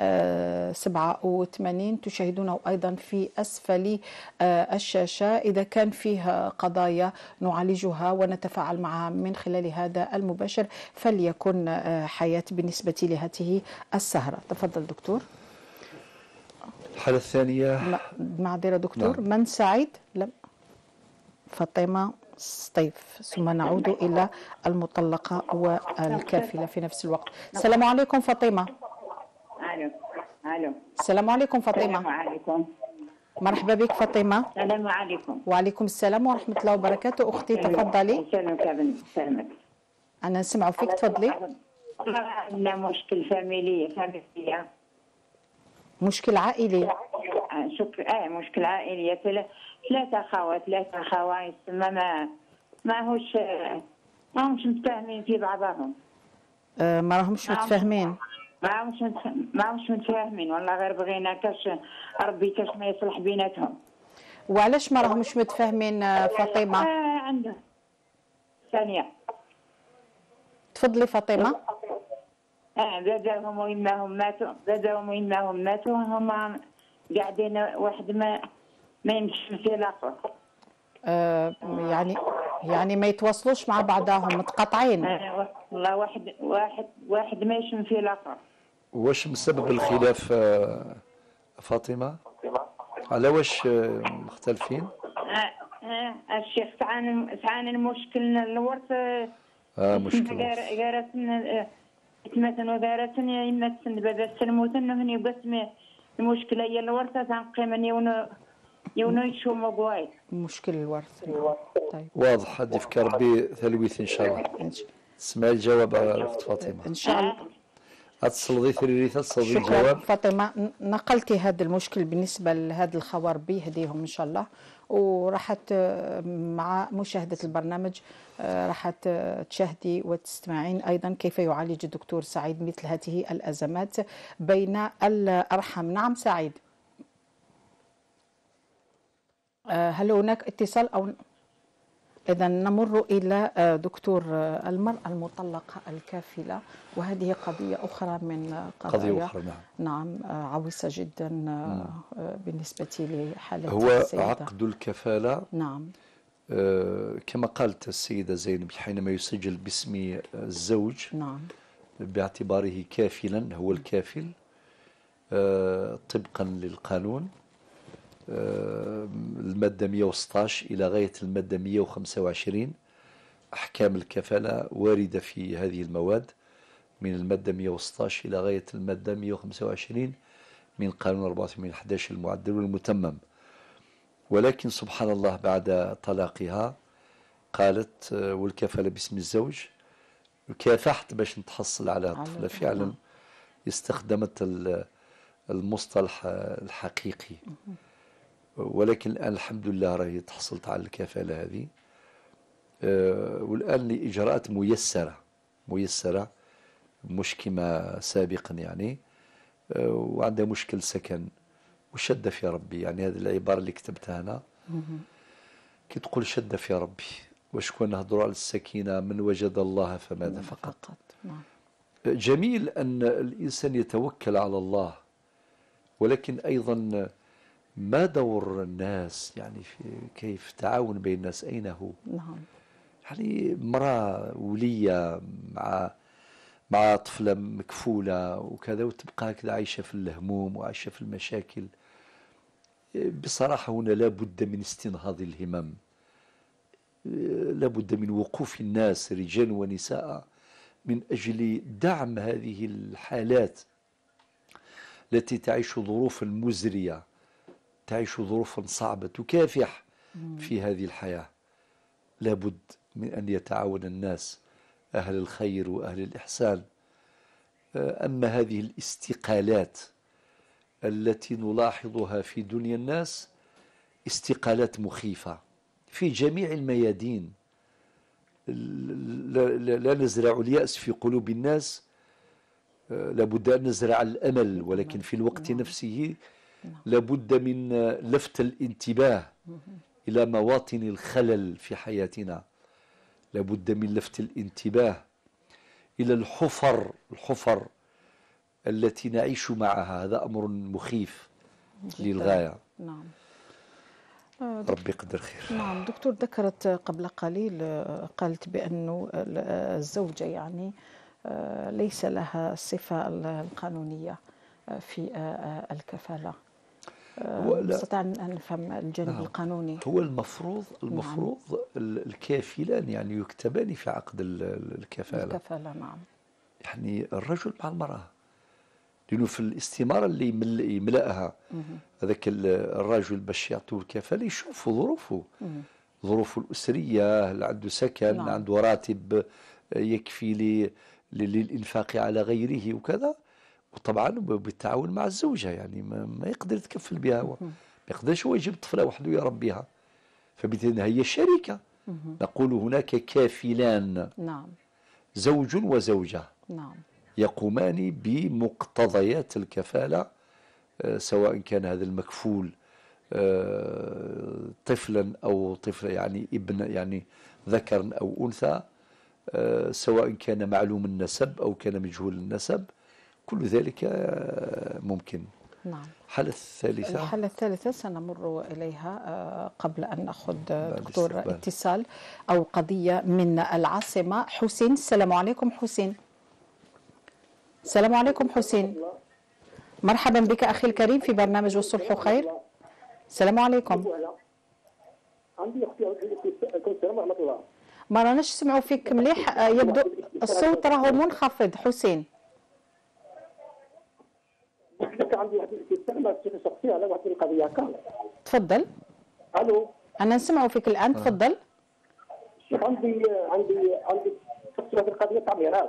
87 تشاهدونه أيضا في أسفل الشاشة. إذا كان فيها قضايا نعالجها ونتفاعل معها من خلال هذا المباشر فليكن حياة بالنسبة لهذه السهرة. تفضل دكتور. الحالة الثانية معذرة دكتور. نعم. من سعيد؟ لا، فاطمة سطيف. ثم نعود إلى المطلقة والكافلة في نفس الوقت. السلام عليكم فاطمة. الو. السلام عليكم فاطمة. السلام عليكم. مرحبا بك فاطمة. السلام عليكم. وعليكم السلام ورحمة الله وبركاته. أختي تفضلي. سلامك. أنا نسمع فيك، تفضلي. عندنا مشكل فاميلية. مشكل عائلي. مشكل عائلية. 3 أخوات ما همش متفاهمين في بعضهم. ما راهمش متفاهمين. ما همش متفاهمين والله، غير بغينا كاش ربي كاش ما يصلح بيناتهم. وعلاش ما راهمش متفاهمين فاطمة؟ عندهم ثانية. تفضلي فاطمة. بداهم وإماهم ماتوا، هم قاعدين واحد ما يمشي في الآخر. يعني ما يتواصلوش مع بعضهم، متقاطعين. والله واحد ما يشم في الآخر. واش مسبب الخلاف فاطمة؟ على واش مختلفين؟ الشيخ تعاني المشكل الورث. مشكل غارتن مثلا وغارتن يما تسند السلموتن هني يقسم المشكله هي الورثه تنقيم يونو يشومو قواي مشكل الورث. طيب واضح. هذه فكر ربي ثلويث ان شاء الله. اسمعي الجواب اخت فاطمه ان شاء الله. اتصلي ثريري تصلي الجواب. شكرا فاطمه. نقلتي هذا المشكل بالنسبه لهذا الخوار بيهديهم ان شاء الله، وراحت مع مشاهدة البرنامج راحت تشاهدي وتستمعين أيضا كيف يعالج الدكتور سعيد مثل هذه الأزمات بين الأرحام. نعم سعيد، هل هناك اتصال أو إذا نمر إلى دكتور المرأة المطلقة الكافلة، وهذه قضية أخرى من قضايا نعم عويصة جدا بالنسبة لحالة هو السيدة. عقد الكفالة نعم كما قالت السيدة زينب حينما يسجل باسم الزوج نعم باعتباره كافلا، هو الكافل طبقا للقانون المادة 116 إلى غاية المادة 125. أحكام الكفالة واردة في هذه المواد من المادة 116 إلى غاية المادة 125 من قانون 84/11 المعدل والمتمم. ولكن سبحان الله بعد طلاقها قالت والكفالة باسم الزوج، كافحت باش نتحصل على الطفلة. فعلا استخدمت المصطلح الحقيقي، ولكن الآن الحمد لله راهي تحصلت على الكفالة هذه. والآن لإجراءات ميسرة مش كما سابقا يعني. وعندها مشكل سكن وشدة في ربي، يعني هذه العبارة اللي كتبتها أنا كي تقول شدة في ربي. وشكون نهضروا على السكينة، من وجد الله فماذا فقط. نعم. جميل أن الإنسان يتوكل على الله، ولكن أيضا ما دور الناس يعني في كيف تعاون بين الناس؟ أين هو؟ نعم. يعني امرأة ولية مع طفلة مكفولة وكذا، وتبقى هكذا عايشة في الهموم وعايشة في المشاكل. بصراحة هنا لا بد من استنهاض الهمم، لا بد من وقوف الناس رجال ونساء من أجل دعم هذه الحالات التي تعيش ظروفا مزرية، تعيش ظروفا صعبة تكافح في هذه الحياة. لا بد من أن يتعاون الناس، أهل الخير وأهل الإحسان. أما هذه الاستقالات التي نلاحظها في دنيا الناس استقالات مخيفة في جميع الميادين. لا نزرع اليأس في قلوب الناس، لابد أن نزرع الأمل، ولكن في الوقت نفسه لابد من لفت الانتباه إلى مواطن الخلل في حياتنا، لابد من لفت الانتباه إلى الحفر التي نعيش معها. هذا أمر مخيف للغاية. نعم. ربي يقدر خير. نعم دكتور، ذكرت قبل قليل قالت بأنه الزوجة يعني ليس لها الصفة القانونية في الكفالة. نستطيع أن نفهم الجانب القانوني. هو المفروض نعم. الكافلان يعني يكتبان في عقد الكفالة. نعم. يعني الرجل مع المرأة، لأنه في الاستمارة اللي يملأها هذاك الرجل باش يعطوه الكفالة يشوفوا ظروفه الأسرية، هل عنده سكن، نعم. عنده راتب يكفي للإنفاق على غيره وكذا، وطبعا بالتعاون مع الزوجة. يعني ما يقدر يتكفل بها، ما يقدرش هو يجيب طفلة وحده يربيها، فبالتالي هي شركة. نقول هناك كافلان، نعم، زوج وزوجة، نعم، يقومان بمقتضيات الكفالة، سواء كان هذا المكفول طفلا أو طفل يعني ابن يعني ذكر أو أنثى، سواء كان معلوم النسب أو كان مجهول النسب، كل ذلك ممكن. نعم. الحالة الثالثة سنمر إليها قبل أن نأخذ دكتور اتصال أو قضية من العاصمة. حسين، السلام عليكم حسين. السلام عليكم حسين، مرحبا بك أخي الكريم في برنامج والصلح خير. السلام عليكم. عندي اختي السلام ورحمة الله. ما راناش سمعوا فيك مليح، يبدو الصوت راهو منخفض حسين. عندي واحد الاستفسار شخصية على واحد القضية هكا. تفضل. الو. أنا نسمعوا فيك الآن، تفضل. شوف عندي شخصية في القضية تاع ميراث.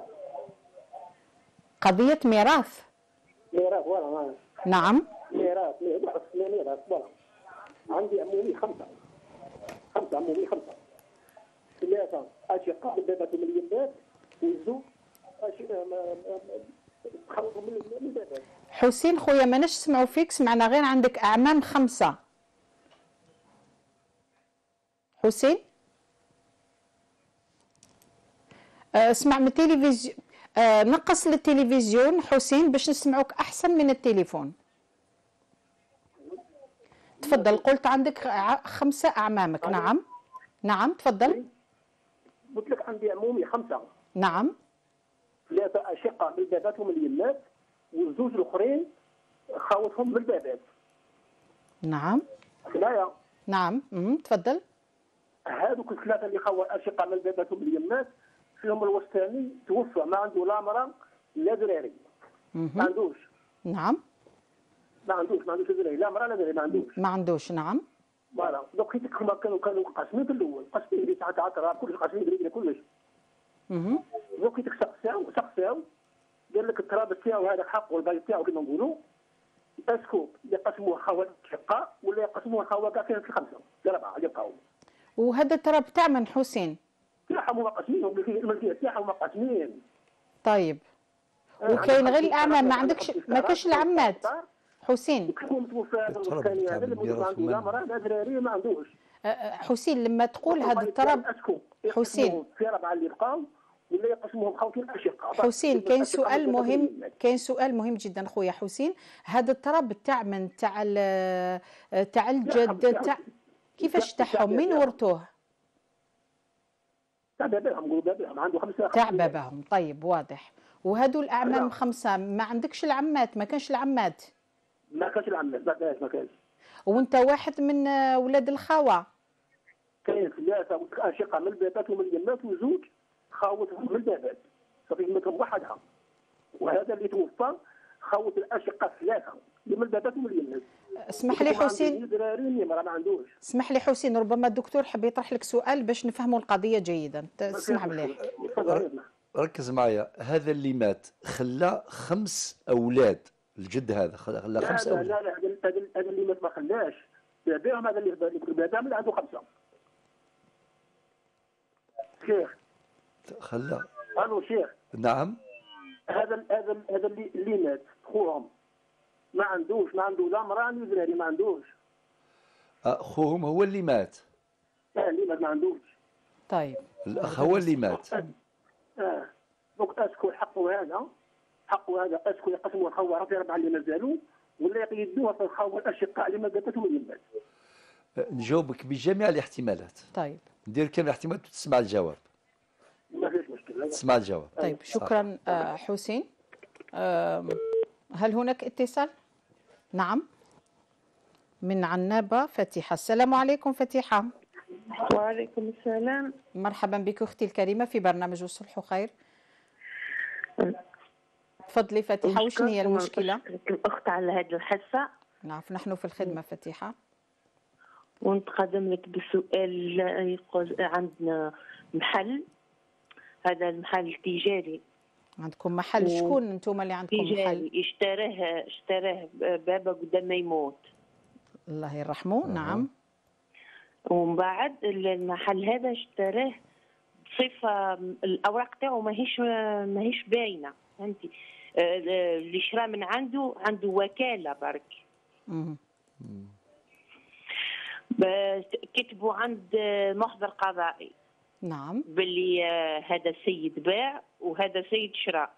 قضية ميراث. ميراث فوالا. نعم. ميراث فوالا. عندي عمومي خمسة عمومي خمسة. ثلاثة أشقاء بالبابات من اليمات، والزوج تخلصوا من البابات. حسين خويا ما نسمعوا فيك، سمعنا غير عندك أعمام 5. حسين اسمع من التلفزيون، نقص للتلفزيون حسين باش نسمعوك أحسن من التليفون. تفضل، قلت عندك 5 أعمامك. نعم نعم تفضل. قلت لك عندي عمومي 5. نعم. 3 أشقاء بالبابات ومن اليمات، والزوج الآخرين خاوتهم بالبابات. نعم. لا. نعم. تفضل. هذوك ال3 اللي خاووا أشقاء من البابات ومن اليمات، فيهم الوسطاني توفى، ما عنده لا مرأة لا دراري. ما عندوش. نعم. ما عندوش دراري، لا مرأة لا دراري، ما عندوش. نعم. فوالا. دوك حيت هما كانوا قاسمين في الاول، قاسمين لي تاع التراب كلش، قاسمين لي كلش. دوك حيت سقساو قال لك التراب تاعو هذا حقه والباقي تاعو كما نقولوا، اسكو يقسموه خوات شقاء ولا يقسموه خوات كاع في 5 4 يبقاو. وهذا التراب تاع من حسين؟ تاعهم هما قاسمين، الملكيه تاعهم هما قاسمين. طيب. وكاين غير الاعمام، ما عندكش، ما كاش العمات حسين؟ كيفهم توفى هذا الوسطاني هذا اللي ما عنده لا مرأة لا دراري، ما عندوش. حسين لما تقول هذا التراب حسين في 4 اللي بقاو ولا يقسموهم خوتين اشقاء. حسين كاين سؤال مهم، كاين سؤال مهم جدا خويا حسين. هذا التراب تاع من تاع الجد تاع كيفاش تاعهم من ورثوه؟ تاع باباهم، نقولوا باباهم عنده 5 تاع باباهم. طيب واضح. وهذو الاعمام 5 ما عندكش العمات؟ ما كانش العمات؟ ما كانش العمات، ما كانش. وانت واحد من ولاد الخاوه؟ كاين 3 اشقاء من البابات ومن اليمات وزوج خاوتهم من البابات، صافي يمتهم وحدها. وهذا اللي توفى خاوت الاشقاء 3 من البابات ومن اليمات. اسمح لي حسين، ما عندوش. اسمح لي حسين، ربما الدكتور حب يطرح لك سؤال باش نفهموا القضيه جيدا. اسمع مليح. ركز معايا. هذا اللي مات خلى 5 أولاد، الجد هذا خلى 5 أولاد. لا هذا اللي مات ما خلاش باباهم، هذا اللي باباهم اللي عنده 5. شيخ خلى. الو شيخ. نعم. هذا اللي مات خوهم ما عنده لا مراه لا ذراري، ما عندوش. اخوهم هو اللي مات. اللي مات ما عندوش. طيب الاخ هو اللي مات. دونك اسكو حقه هذا اسكو يقسموا الخوه في 4 اللي مازالوا ولا يقيدوها في الخوه الاشقاء اللي ما قتلتهم اللي مات؟ نجاوبك بجميع الاحتمالات. طيب ندير كامل الاحتمالات وتسمع الجواب. ما فيش مشكل. تسمع الجواب. طيب شكرا حسين. هل هناك اتصال؟ نعم من عنابة فاتحة. السلام عليكم فاتحة. وعليكم السلام. مرحبا بك أختي الكريمة في برنامج الصلح خير. تفضلي فاتحة، وشنو هي المشكلة؟ الأخت على هذه الحصة. نعم نحن في الخدمة فاتحة. ونتقدم لك بسؤال. يقول عندنا محل، هذا المحل تجاري. عندكم محل؟ شكون انتم اللي عندكم محل؟ اشتراه بابا قدام ما يموت، الله يرحمه. نعم. ومن بعد المحل هذا اشتراه بصفة الأوراق تاعو ماهيش باينة، فهمتي؟ اللي شرا من عنده وكالة برك. كتبوا عند محضر قضائي. نعم. باللي هذا السيد باع وهذا سيد شراء.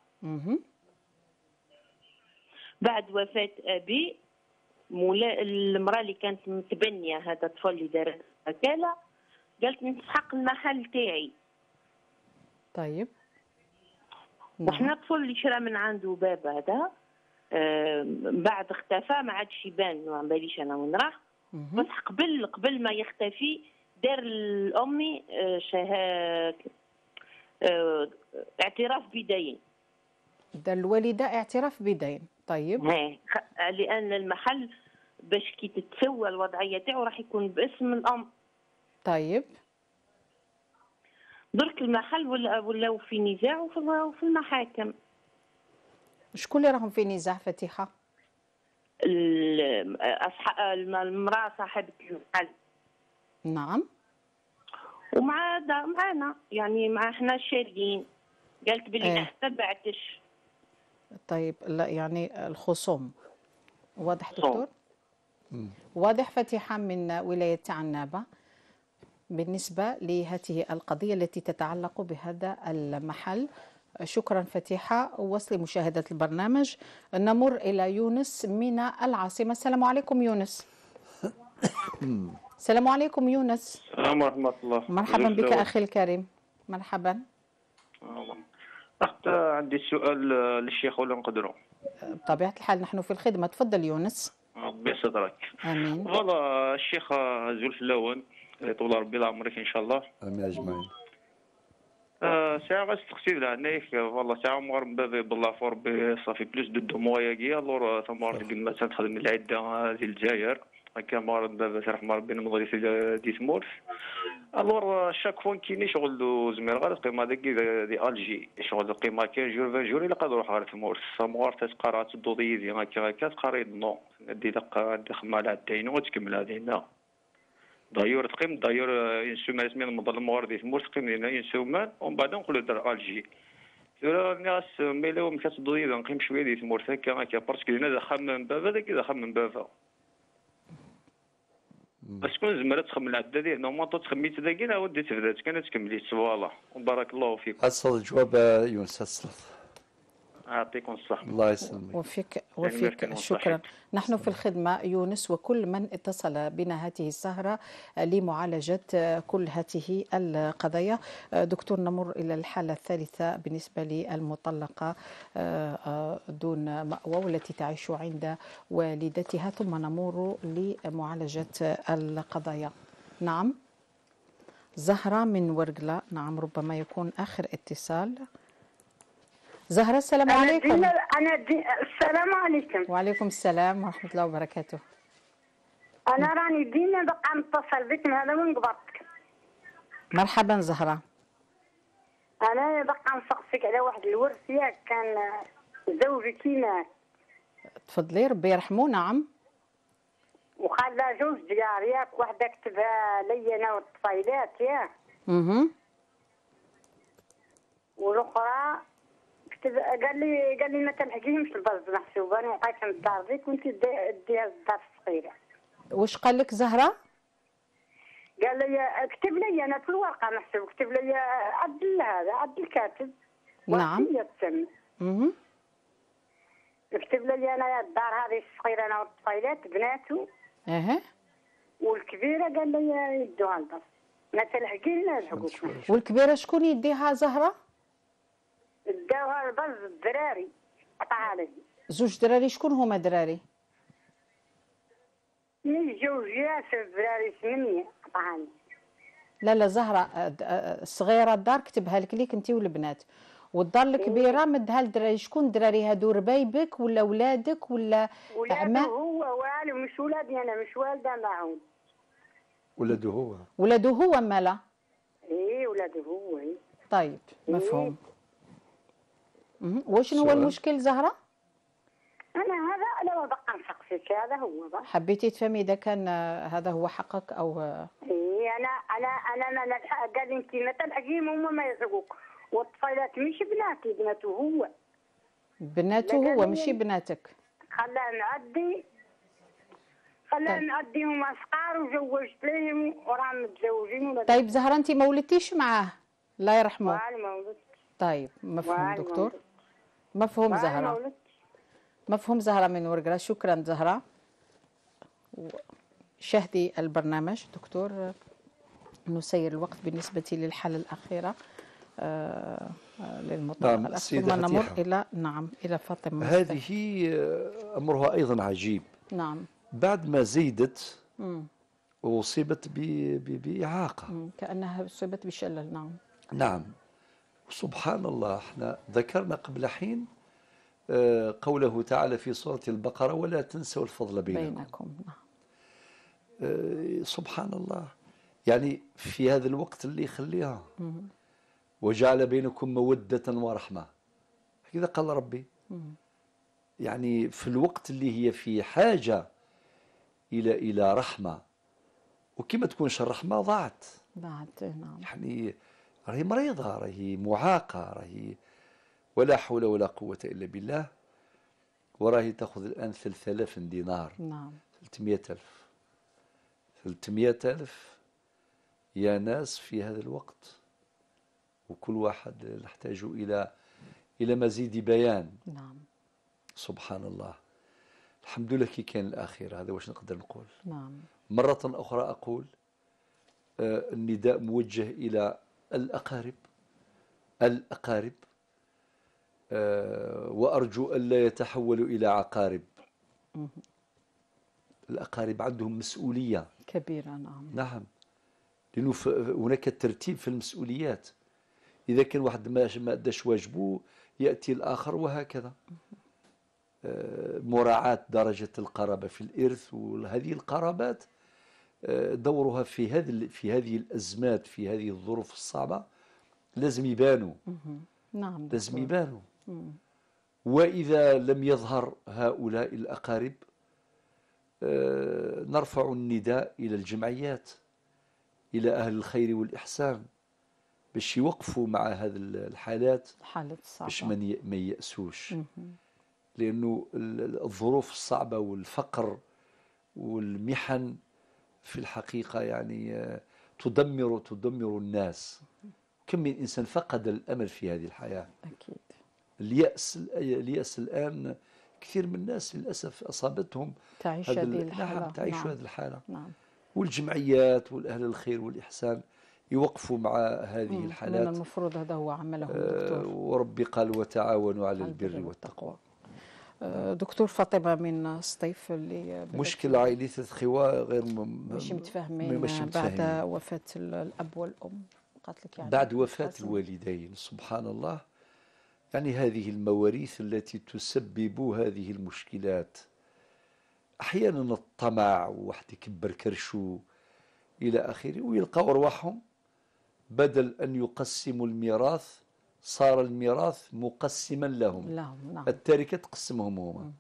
بعد وفاة أبي المرأة اللي كانت متبنية هذا الطفل اللي دارت وكالة قالت نسحق المحل تاعي. طيب. وحنا الطفل اللي شرا من عنده بابا هذا بعد اختفى، ما عادش يبان، ما باليش انا وين راح. بس قبل ما يختفي دار الأمي اعتراف بدين. دار الوالدة اعتراف بدين. طيب. لأن المحل باش كي تتسوى الوضعية تاعو راح يكون باسم الأم. طيب. درك المحل ولاو في نزاع وفي المحاكم. شكون اللي راهم في نزاع فاتحة؟ المرأة صاحبة المحل. نعم. معنا يعني مع احنا شاريين. قالت بلي ما تبعتش. طيب لا يعني الخصوم. واضح دكتور؟ واضح فاتحة من ولاية عنابة. بالنسبة لهذه القضية التي تتعلق بهذا المحل. شكرا فاتحة. وصلي مشاهدة البرنامج. نمر إلى يونس من العاصمة. السلام عليكم يونس. السلام عليكم يونس. السلام ورحمة الله. مرحبا بك أخي الكريم. مرحبا. أخت عندي سؤال للشيخ ولا نقدروا؟ بطبيعة الحال نحن في الخدمة. تفضل يونس. ربي يسترك. آمين. والله الشيخ زلف اللون طول ربي العمرك إن شاء الله. آمين أجمعين. ساعة غاس تقصيد لعناك والله ساعة مغار مبابي بالله فور بي صافي بلوس دو 2 موا كيا الور ثم قلنا تنخدم العدة ديال الجزائر هكا مغار مبابي رحم ربي نمضي دي سمورس الور شاك فون كيني شغل دو زمير غير القيمة داكي دي الجي شغل القيمة كاين جور 20 جور إلا قادر نروح غير سمورس مغار تتقرا تدو ديزي هكا تقرا نو دي دقة خدمة على الدين وتكمل هذه دايور تقيم دايور ينسومان اسمي المضل المغربي ثمور تقيم لنا ينسومان ومن بعد نقولوا دار الجي ثورا الناس ميلو كتضوي نقيم شويه ديال ثمور هكا باسكو هنا دخل من بابا داك دخل من بابا شكون زمرت تخمم العده ديال نورمال تخميت داكين ودي تبدات كانت تكمليت فوالا وبارك الله فيكم. أصل الجواب يونس أصل. يعطيكم الصحة. الله يسلمك. وفيك شكرا. نحن في الخدمة يونس وكل من اتصل بنا هذه السهرة لمعالجة كل هذه القضايا. دكتور، نمر إلى الحالة الثالثة بالنسبة للمطلقة دون مأوى والتي تعيش عند والدتها، ثم نمر لمعالجة القضايا. نعم زهرة من ورقلة. نعم ربما يكون آخر اتصال. زهرة السلام عليكم. السلام عليكم. وعليكم السلام ورحمة الله وبركاته. أنا راني ديما بقى متصل بك من هذا من قبضتك. مرحبا زهرة. أنا بقى نسقسك على واحد الورث ياك كان زوجي كيما. تفضلي ربي يرحمه. نعم. وخلى جوج ديار ياك، وحدة كتبها لي أنا والطفيلات ياك. والأخرى قال لي ما تنحكيهمش البرز محسوبه، انا وقعت الدار ذيك وانت ديها الدار الصغيره. واش قال لك زهره؟ قال لي اكتب لي انا في الورقه محسوب، اكتب لي عدل هذا عدل الكاتب. نعم. تسمى. اكتب لي انا الدار هذه الصغيره انا والطفيلات بناته. والكبيره قال لي يدوها البرز ما تلحقي لنا الحقوق. والكبيره شكون يديها زهره؟ داوها البرز الدراري قطعها لي. زوج دراري. شكون هما دراري؟ جوج ياسر دراري 8 قطعها لي. لا زهره الصغيره الدار كتبها لك انت والبنات، والدار الكبيره مدها للدراري. شكون الدراري هادو؟ ربايبك ولا ولادك ولا ولادو هو والو مش ولادي انا، مش والده معهم. ولادو هو. ولادو هو مالا؟ ولادو هو. طيب مفهوم. وشنو هو المشكل زهرة؟ أنا هذا لو بقى نسقسيك هذا هو بقى. حبيتي تفهمي إذا كان هذا هو حقك أو؟ أنا ما قال أنت ما تلحقيهم هما ما يلحقوك، والطفيلات مش بناتي بناته هو. بناته هو مش بناتك. خلاه نعديهم أصغار وزوجت لهم وراهم متزوجين. طيب زهرة أنت ما ولدتيش معاه الله يرحمه؟ ما ولدت. طيب مفهوم دكتور. مفهوم زهرة. مفهوم زهرة من ورقرة. شكرا زهرة. شاهدي البرنامج دكتور. نسير الوقت بالنسبة للحالة الأخيرة للمطلقة. ثم نمر إلى فاطمة. هذه أمرها أيضا عجيب. نعم. بعد ما زيدت وأصيبت بإعاقة. كأنها أصيبت بشلل. نعم. نعم. سبحان الله، احنا ذكرنا قبل حين قوله تعالى في سورة البقرة ولا تنسوا الفضل بينكم. سبحان الله، يعني في هذا الوقت اللي يخليها وجعل بينكم مودة ورحمة، هكذا قال ربي. يعني في الوقت اللي هي في حاجة إلى رحمة، وكما تكونش الرحمة ضاعت. نعم. يعني راهي مريضة، راهي معاقة، راهي ولا حول ولا قوة إلا بالله، وراهي تأخذ الآن 3000 دينار. نعم. 300,000 يا ناس في هذا الوقت، وكل واحد نحتاج إلى مزيد بيان. نعم. سبحان الله. الحمد لله كي كان الأخير، هذا واش نقدر نقول. نعم. مرة أخرى أقول النداء موجه إلى الأقارب وأرجو ألا يتحولوا إلى عقارب. الأقارب عندهم مسؤولية كبيرة. نعم. لأنه هناك ترتيب في المسؤوليات، إذا كان واحد ما أداش واجبه يأتي الآخر، وهكذا. مراعاة درجة القرابة في الإرث، وهذه القرابات دورها في هذه الأزمات، في هذه الظروف الصعبة لازم يبانوا. نعم. لازم يبانوا. وإذا لم يظهر هؤلاء الأقارب نرفع النداء إلى الجمعيات، إلى أهل الخير والإحسان، باش يوقفوا مع هذه الحالات، باش ما ييأسوش. لأنه الظروف الصعبة والفقر والمحن في الحقيقة يعني تدمر الناس. كم من إنسان فقد الأمل في هذه الحياة. أكيد. اليأس الآن كثير من الناس للأسف أصابتهم تعيش هذه الحالة. نعم، تعيش هذه الحالة. نعم. والجمعيات والأهل الخير والإحسان يوقفوا مع هذه الحالات. من المفروض هذا هو عملهم دكتور. وربي قال وتعاونوا على البر والتقوى. دكتور فاطمة من سطيف اللي مشكل عائلية 3 خوة غير مش متفاهمين بعد وفاة الأب والأم. قالت لك يعني بعد وفاة الوالدين سبحان الله. يعني هذه المواريث التي تسبب هذه المشكلات، أحيانا الطمع وواحد يكبر كرشو إلى آخره، ويلقوا أرواحهم بدل أن يقسموا الميراث صار الميراث مقسما لهم. نعم. التركة تقسمهم هما.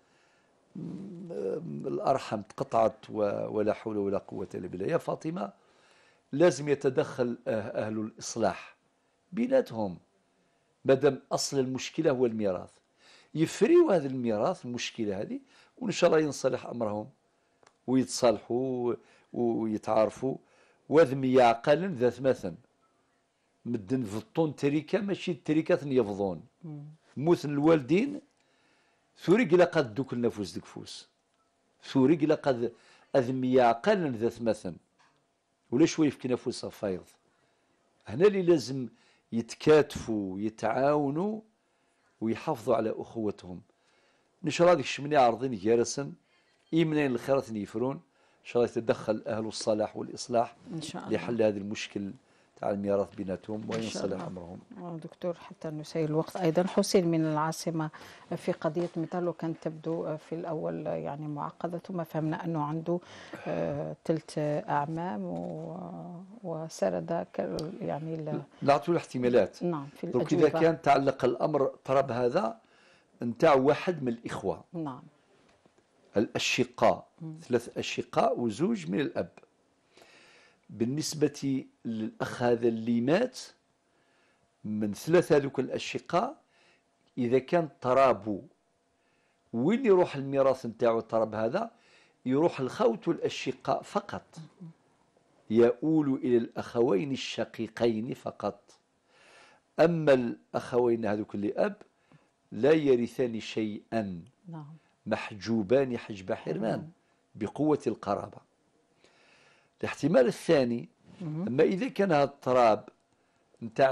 الأرحام تقطعت ولا حول ولا قوة إلا بالله. يا فاطمة لازم يتدخل أهل الإصلاح بيناتهم، مادام أصل المشكلة هو الميراث، يفريوا هذا الميراث المشكلة هذه، وإن شاء الله ينصلح أمرهم ويتصالحوا ويتعارفوا. وذم يعقل ذات مثلا مدن فطون تريكة ماشي التريكات يفضون موت الوالدين ثوريق لقد دوك النفوس ديك فوس ثوريق لقد أذم يعقل ذات مثلا ولا شوي في نفوسها فايض. هنا اللي لازم يتكاتفوا ويتعاونوا ويحافظوا على أخوتهم. إن شاء الله هذيك الشمنية عارضين جالسا إيمنين الخيرات يفرون. إن شاء الله يتدخل أهل الصلاح والإصلاح إن شاء الله لحل هذا المشكل تاع الميراث بيناتهم وينصلح أمرهم. دكتور حتى نسير الوقت أيضا، حسين من العاصمة في قضية ميتالو كانت تبدو في الأول يعني معقدة، ثم فهمنا أنه عنده 3 أعمام وسرد يعني نعطوا الاحتمالات. نعم في الأجوبة. إذا كان تعلق الأمر طرب هذا نتاع واحد من الإخوة. نعم. الأشقاء 3 أشقاء وزوج من الأب. بالنسبة للأخ هذا اللي مات من 3 هذوك الأشقاء، إذا كان طرابو وين يروح الميراث نتاعو الطرب هذا يروح الخوت والأشقاء فقط، يؤول إلى الأخوين الشقيقين فقط. أما الأخوين هذوك اللي أب لا يرثان شيئا. نعم. محجوبان حجب حرمان بقوة القرابة. الاحتمال الثاني أما إذا كان هذا التراب نتاع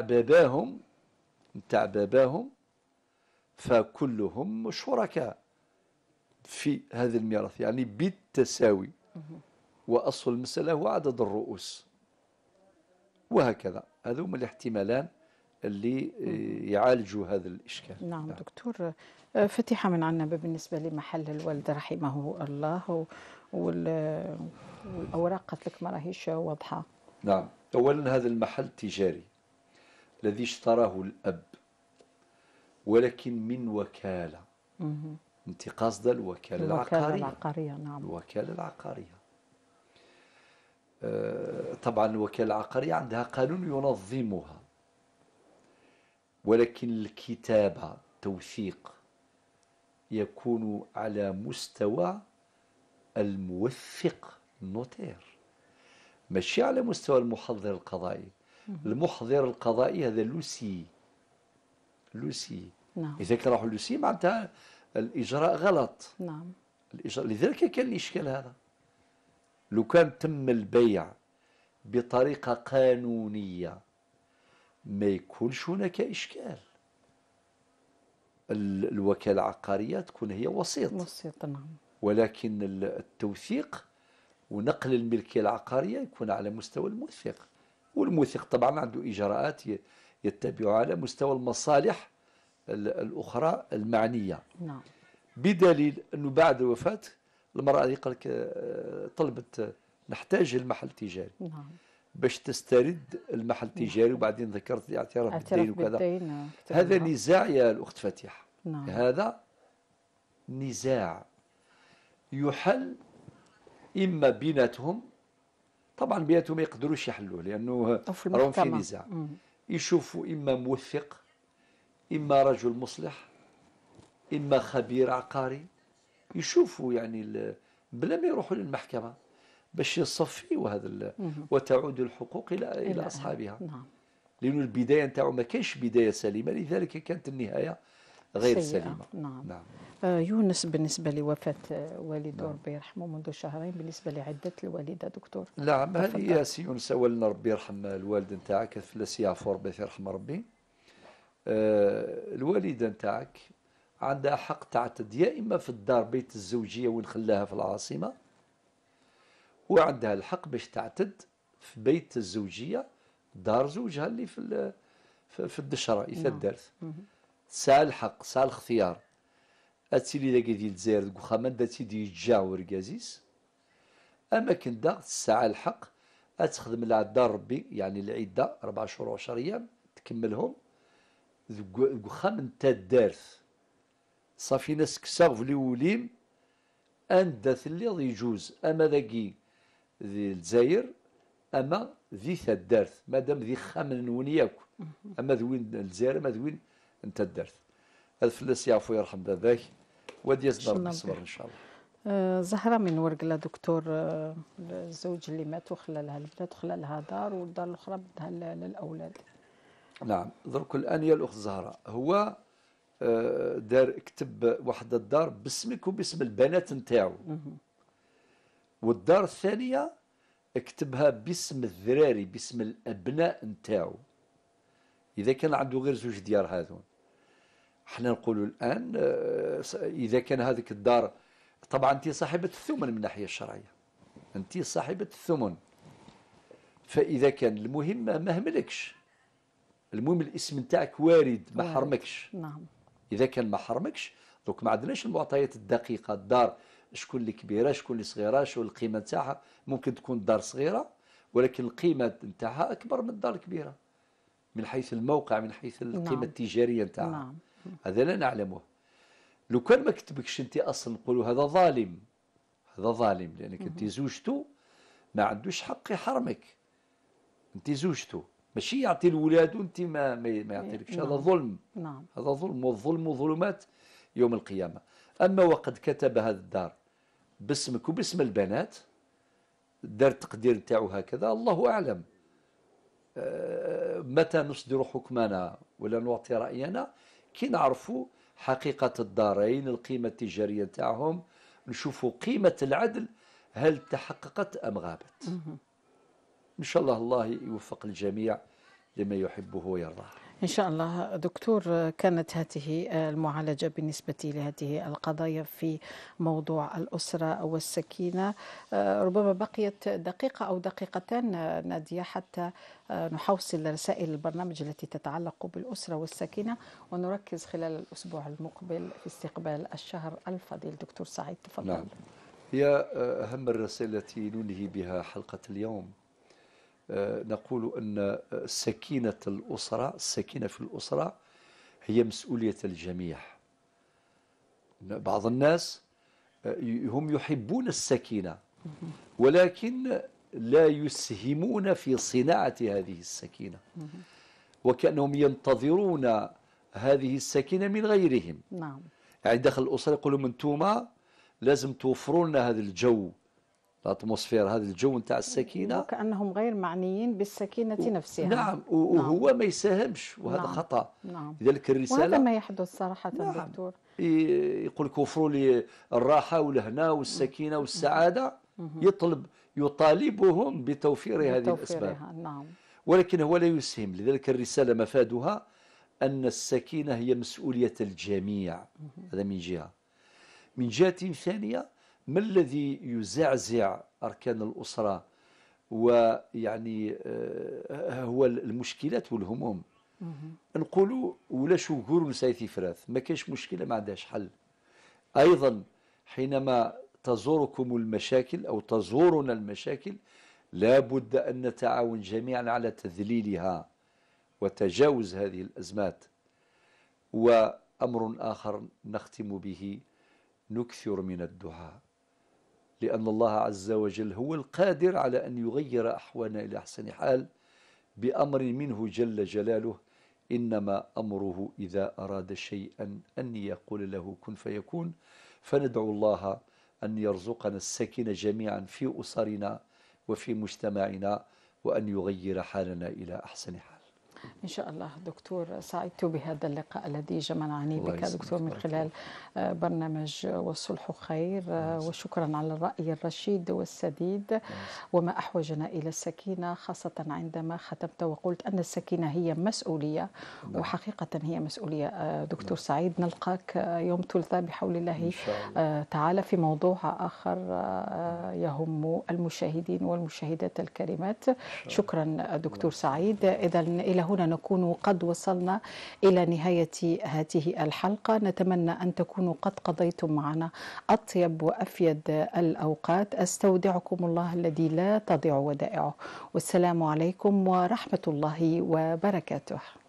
باباهم فكلهم شركاء في هذا الميراث يعني بالتساوي، وأصل المسألة هو عدد الرؤوس. وهكذا هذوم الاحتمالان اللي يعالجوا هذا الإشكال. نعم دكتور. فتيحة من عنبة بالنسبة لمحل الوالد رحمه الله والأوراق قالت لك ما راهيش واضحة. نعم. أولا هذا المحل تجاري الذي اشتراه الأب ولكن من وكالة. انت قاصده الوكالة العقارية. نعم. الوكالة العقارية. طبعا الوكالة العقارية عندها قانون ينظمها، ولكن الكتابة توثيق يكون على مستوى الموثق النوتير، ماشي على مستوى المحضر القضائي. المحضر القضائي هذا لوسي. نعم. إذا كان راحوا لوسي معناتها الإجراء غلط. نعم. لذلك كان الإشكال هذا. لو كان تم البيع بطريقة قانونية ما يكونش هناك إشكال. الوكالة العقارية تكون هي وسيط. نعم. ولكن التوثيق ونقل الملكية العقارية يكون على مستوى الموثق، والموثق طبعا عنده إجراءات يتبعها على مستوى المصالح الأخرى المعنية. نعم. بدليل أنه بعد وفاة المرأة هذه قالك طلبت نحتاج المحل التجاري. نعم. باش تسترد المحل التجاري، وبعدين ذكرت الاعتراف بالدين وكذا. هذا نزاع يا الأخت فتيحة. نعم. هذا نزاع يحل إما بيناتهم، طبعا بيناتهم ما يقدروش يحلوه لأنه راهم في نزاع. يشوفوا إما موثق، إما رجل مصلح، إما خبير عقاري، يشوفوا يعني بلا ما يروحوا للمحكمة. باش يصفيوا هذا وتعود الحقوق إلى أصحابها. نعم. لأن البداية نتاعو ما كانش بداية سليمة، لذلك كانت النهاية غير سيئة. سليمة. نعم. يونس، بالنسبة لوفاة والده ربي يرحمه منذ شهرين، بالنسبة لعدة الوالدة دكتور. نعم، هذه يا سي يونس أولا ربي يرحم الوالد نتاعك، فلس يعفو ربي يرحم ربي. الوالدة نتاعك عندها حق تعتد يا إما في الدار بيت الزوجية وين خلاها في العاصمة، وعندها الحق باش تعتد في بيت الزوجية دار زوجها اللي في الدشرة إذا الدارت. ساعة الحق، ساعة الاختيار. أتسيلي ذاك ديال الجزائر وخا داتي دي يتجا وركازيس، أما كنت دا الساعة الحق أتخدم لها دار ربي، يعني العدة 4 شهور و10 أيام تكملهم وخا نتا دارت صافي ناس كساغ في الوليم أندث اللي يجوز، أما ذاكي ذي الجزائر أما ذي ثدارت مادام ذي خامن ونياك، أما ذوين الجزائر أما ذوين أنت دارت. هذا فلاس يعفو يرحم باباك ودي يصبر بالصبر إن شاء الله. زهرة من ورقلة دكتور، الزوج اللي مات وخلى لها البنات وخلى لها دار، والدار الأخرى بدها للأولاد. نعم، درك الآن يا الأخت زهرة هو دار كتب واحد الدار باسمك وباسم البنات نتاعو، والدار الثانية اكتبها باسم الذراري باسم الأبناء نتاعو. إذا كان عنده غير زوج ديار هذون، احنا نقولوا الآن إذا كان هذيك الدار، طبعا أنت صاحبة الثمن من الناحية الشرعية، أنت صاحبة الثمن، فإذا كان المهم ما هملكش، المهم الاسم نتاعك وارد ما حرمكش. نعم. إذا كان ما حرمكش دوك ما عندناش المعطيات الدقيقة، الدار شكون اللي كبيرة شكون اللي صغيرة، شو القيمة نتاعها، ممكن تكون دار صغيرة ولكن القيمة نتاعها أكبر من الدار الكبيرة من حيث الموقع، من حيث القيمة التجارية نتاعها. نعم. هذا لا نعلمه. لو كان ما كتبكش انت اصلا نقولوا هذا ظالم، هذا ظالم لانك انت زوجته ما عندوش حق يحرمك، انت زوجته ماشي يعطي الولاد وانت ما يعطيلكش. هذا ظلم. نعم. هذا ظلم، والظلم ظلمات يوم القيامة. اما وقد كتب هذا الدار باسمك وباسم البنات، دار التقدير نتاعو هكذا، الله اعلم متى نصدر حكمنا ولا نعطي رأينا كي نعرفوا حقيقة الدارين، القيمة التجارية نتاعهم، نشوفوا قيمة العدل هل تحققت أم غابت. إن شاء الله يوفق الجميع لما يحبه ويرضاه إن شاء الله. دكتور، كانت هذه المعالجة بالنسبة لهذه القضايا في موضوع الأسرة والسكينة. ربما بقيت دقيقة أو دقيقتان نادية حتى نحوصل رسائل البرنامج التي تتعلق بالأسرة والسكينة، ونركز خلال الأسبوع المقبل في استقبال الشهر الفضيل. دكتور سعيد تفضل. نعم، هي أهم الرسائل التي ننهي بها حلقة اليوم. نقول أن السكينة في الأسرة هي مسؤولية الجميع. بعض الناس هم يحبون السكينة ولكن لا يسهمون في صناعة هذه السكينة، وكأنهم ينتظرون هذه السكينة من غيرهم. نعم. يعني داخل الأسرة يقولوا انتوما لازم توفروا لنا هذا الجو، الاتموسفير، هذا الجو نتاع السكينة، وكأنهم غير معنيين بالسكينة نفسها. نعم، وهو ما يساهمش، وهذا نعم. خطأ. نعم. لذلك الرسالة وهذا ما يحدث صراحة. نعم. دكتور يقول لك وفروا لي الراحة والهنا والسكينة والسعادة، يطالبهم بتوفير هذه الأسباب. نعم. ولكن هو لا يسهم. لذلك الرسالة مفادها أن السكينة هي مسؤولية الجميع. هذا من جهة. من جهة ثانية، ما الذي يزعزع أركان الأسرة ويعني هو المشكلات والهموم. نقولوا ولا شو قولوا نسايثي فراث، ما كاش مشكلة ما عندهاش حل. أيضا حينما تزوركم المشاكل أو تزورنا المشاكل لابد أن نتعاون جميعا على تذليلها وتجاوز هذه الأزمات. وأمر آخر نختم به، نكثر من الدعاء، لأن الله عز وجل هو القادر على أن يغير أحوالنا إلى أحسن حال بأمر منه جل جلاله. إنما أمره إذا أراد شيئا أن يقول له كن فيكون. فندعو الله أن يرزقنا السكينة جميعا في أسرنا وفي مجتمعنا، وأن يغير حالنا إلى أحسن حال. إن شاء الله. دكتور، سعدت بهذا اللقاء الذي جمعني بك دكتور من خلال برنامج والصلح خير، وشكرا على الرأي الرشيد والسديد وما أحوجنا إلى السكينة، خاصة عندما ختمت وقلت أن السكينة هي مسؤولية، وحقيقة هي مسؤولية. دكتور سعيد، نلقاك يوم الثلاثاء بحول الله تعالى في موضوع آخر يهم المشاهدين والمشاهدات الكريمات. شكرا دكتور سعيد. إذا إلى هنا نكون قد وصلنا إلى نهاية هذه الحلقة. نتمنى أن تكونوا قد قضيتم معنا أطيب وأفيد الأوقات. أستودعكم الله الذي لا تضيع ودائعه، والسلام عليكم ورحمة الله وبركاته.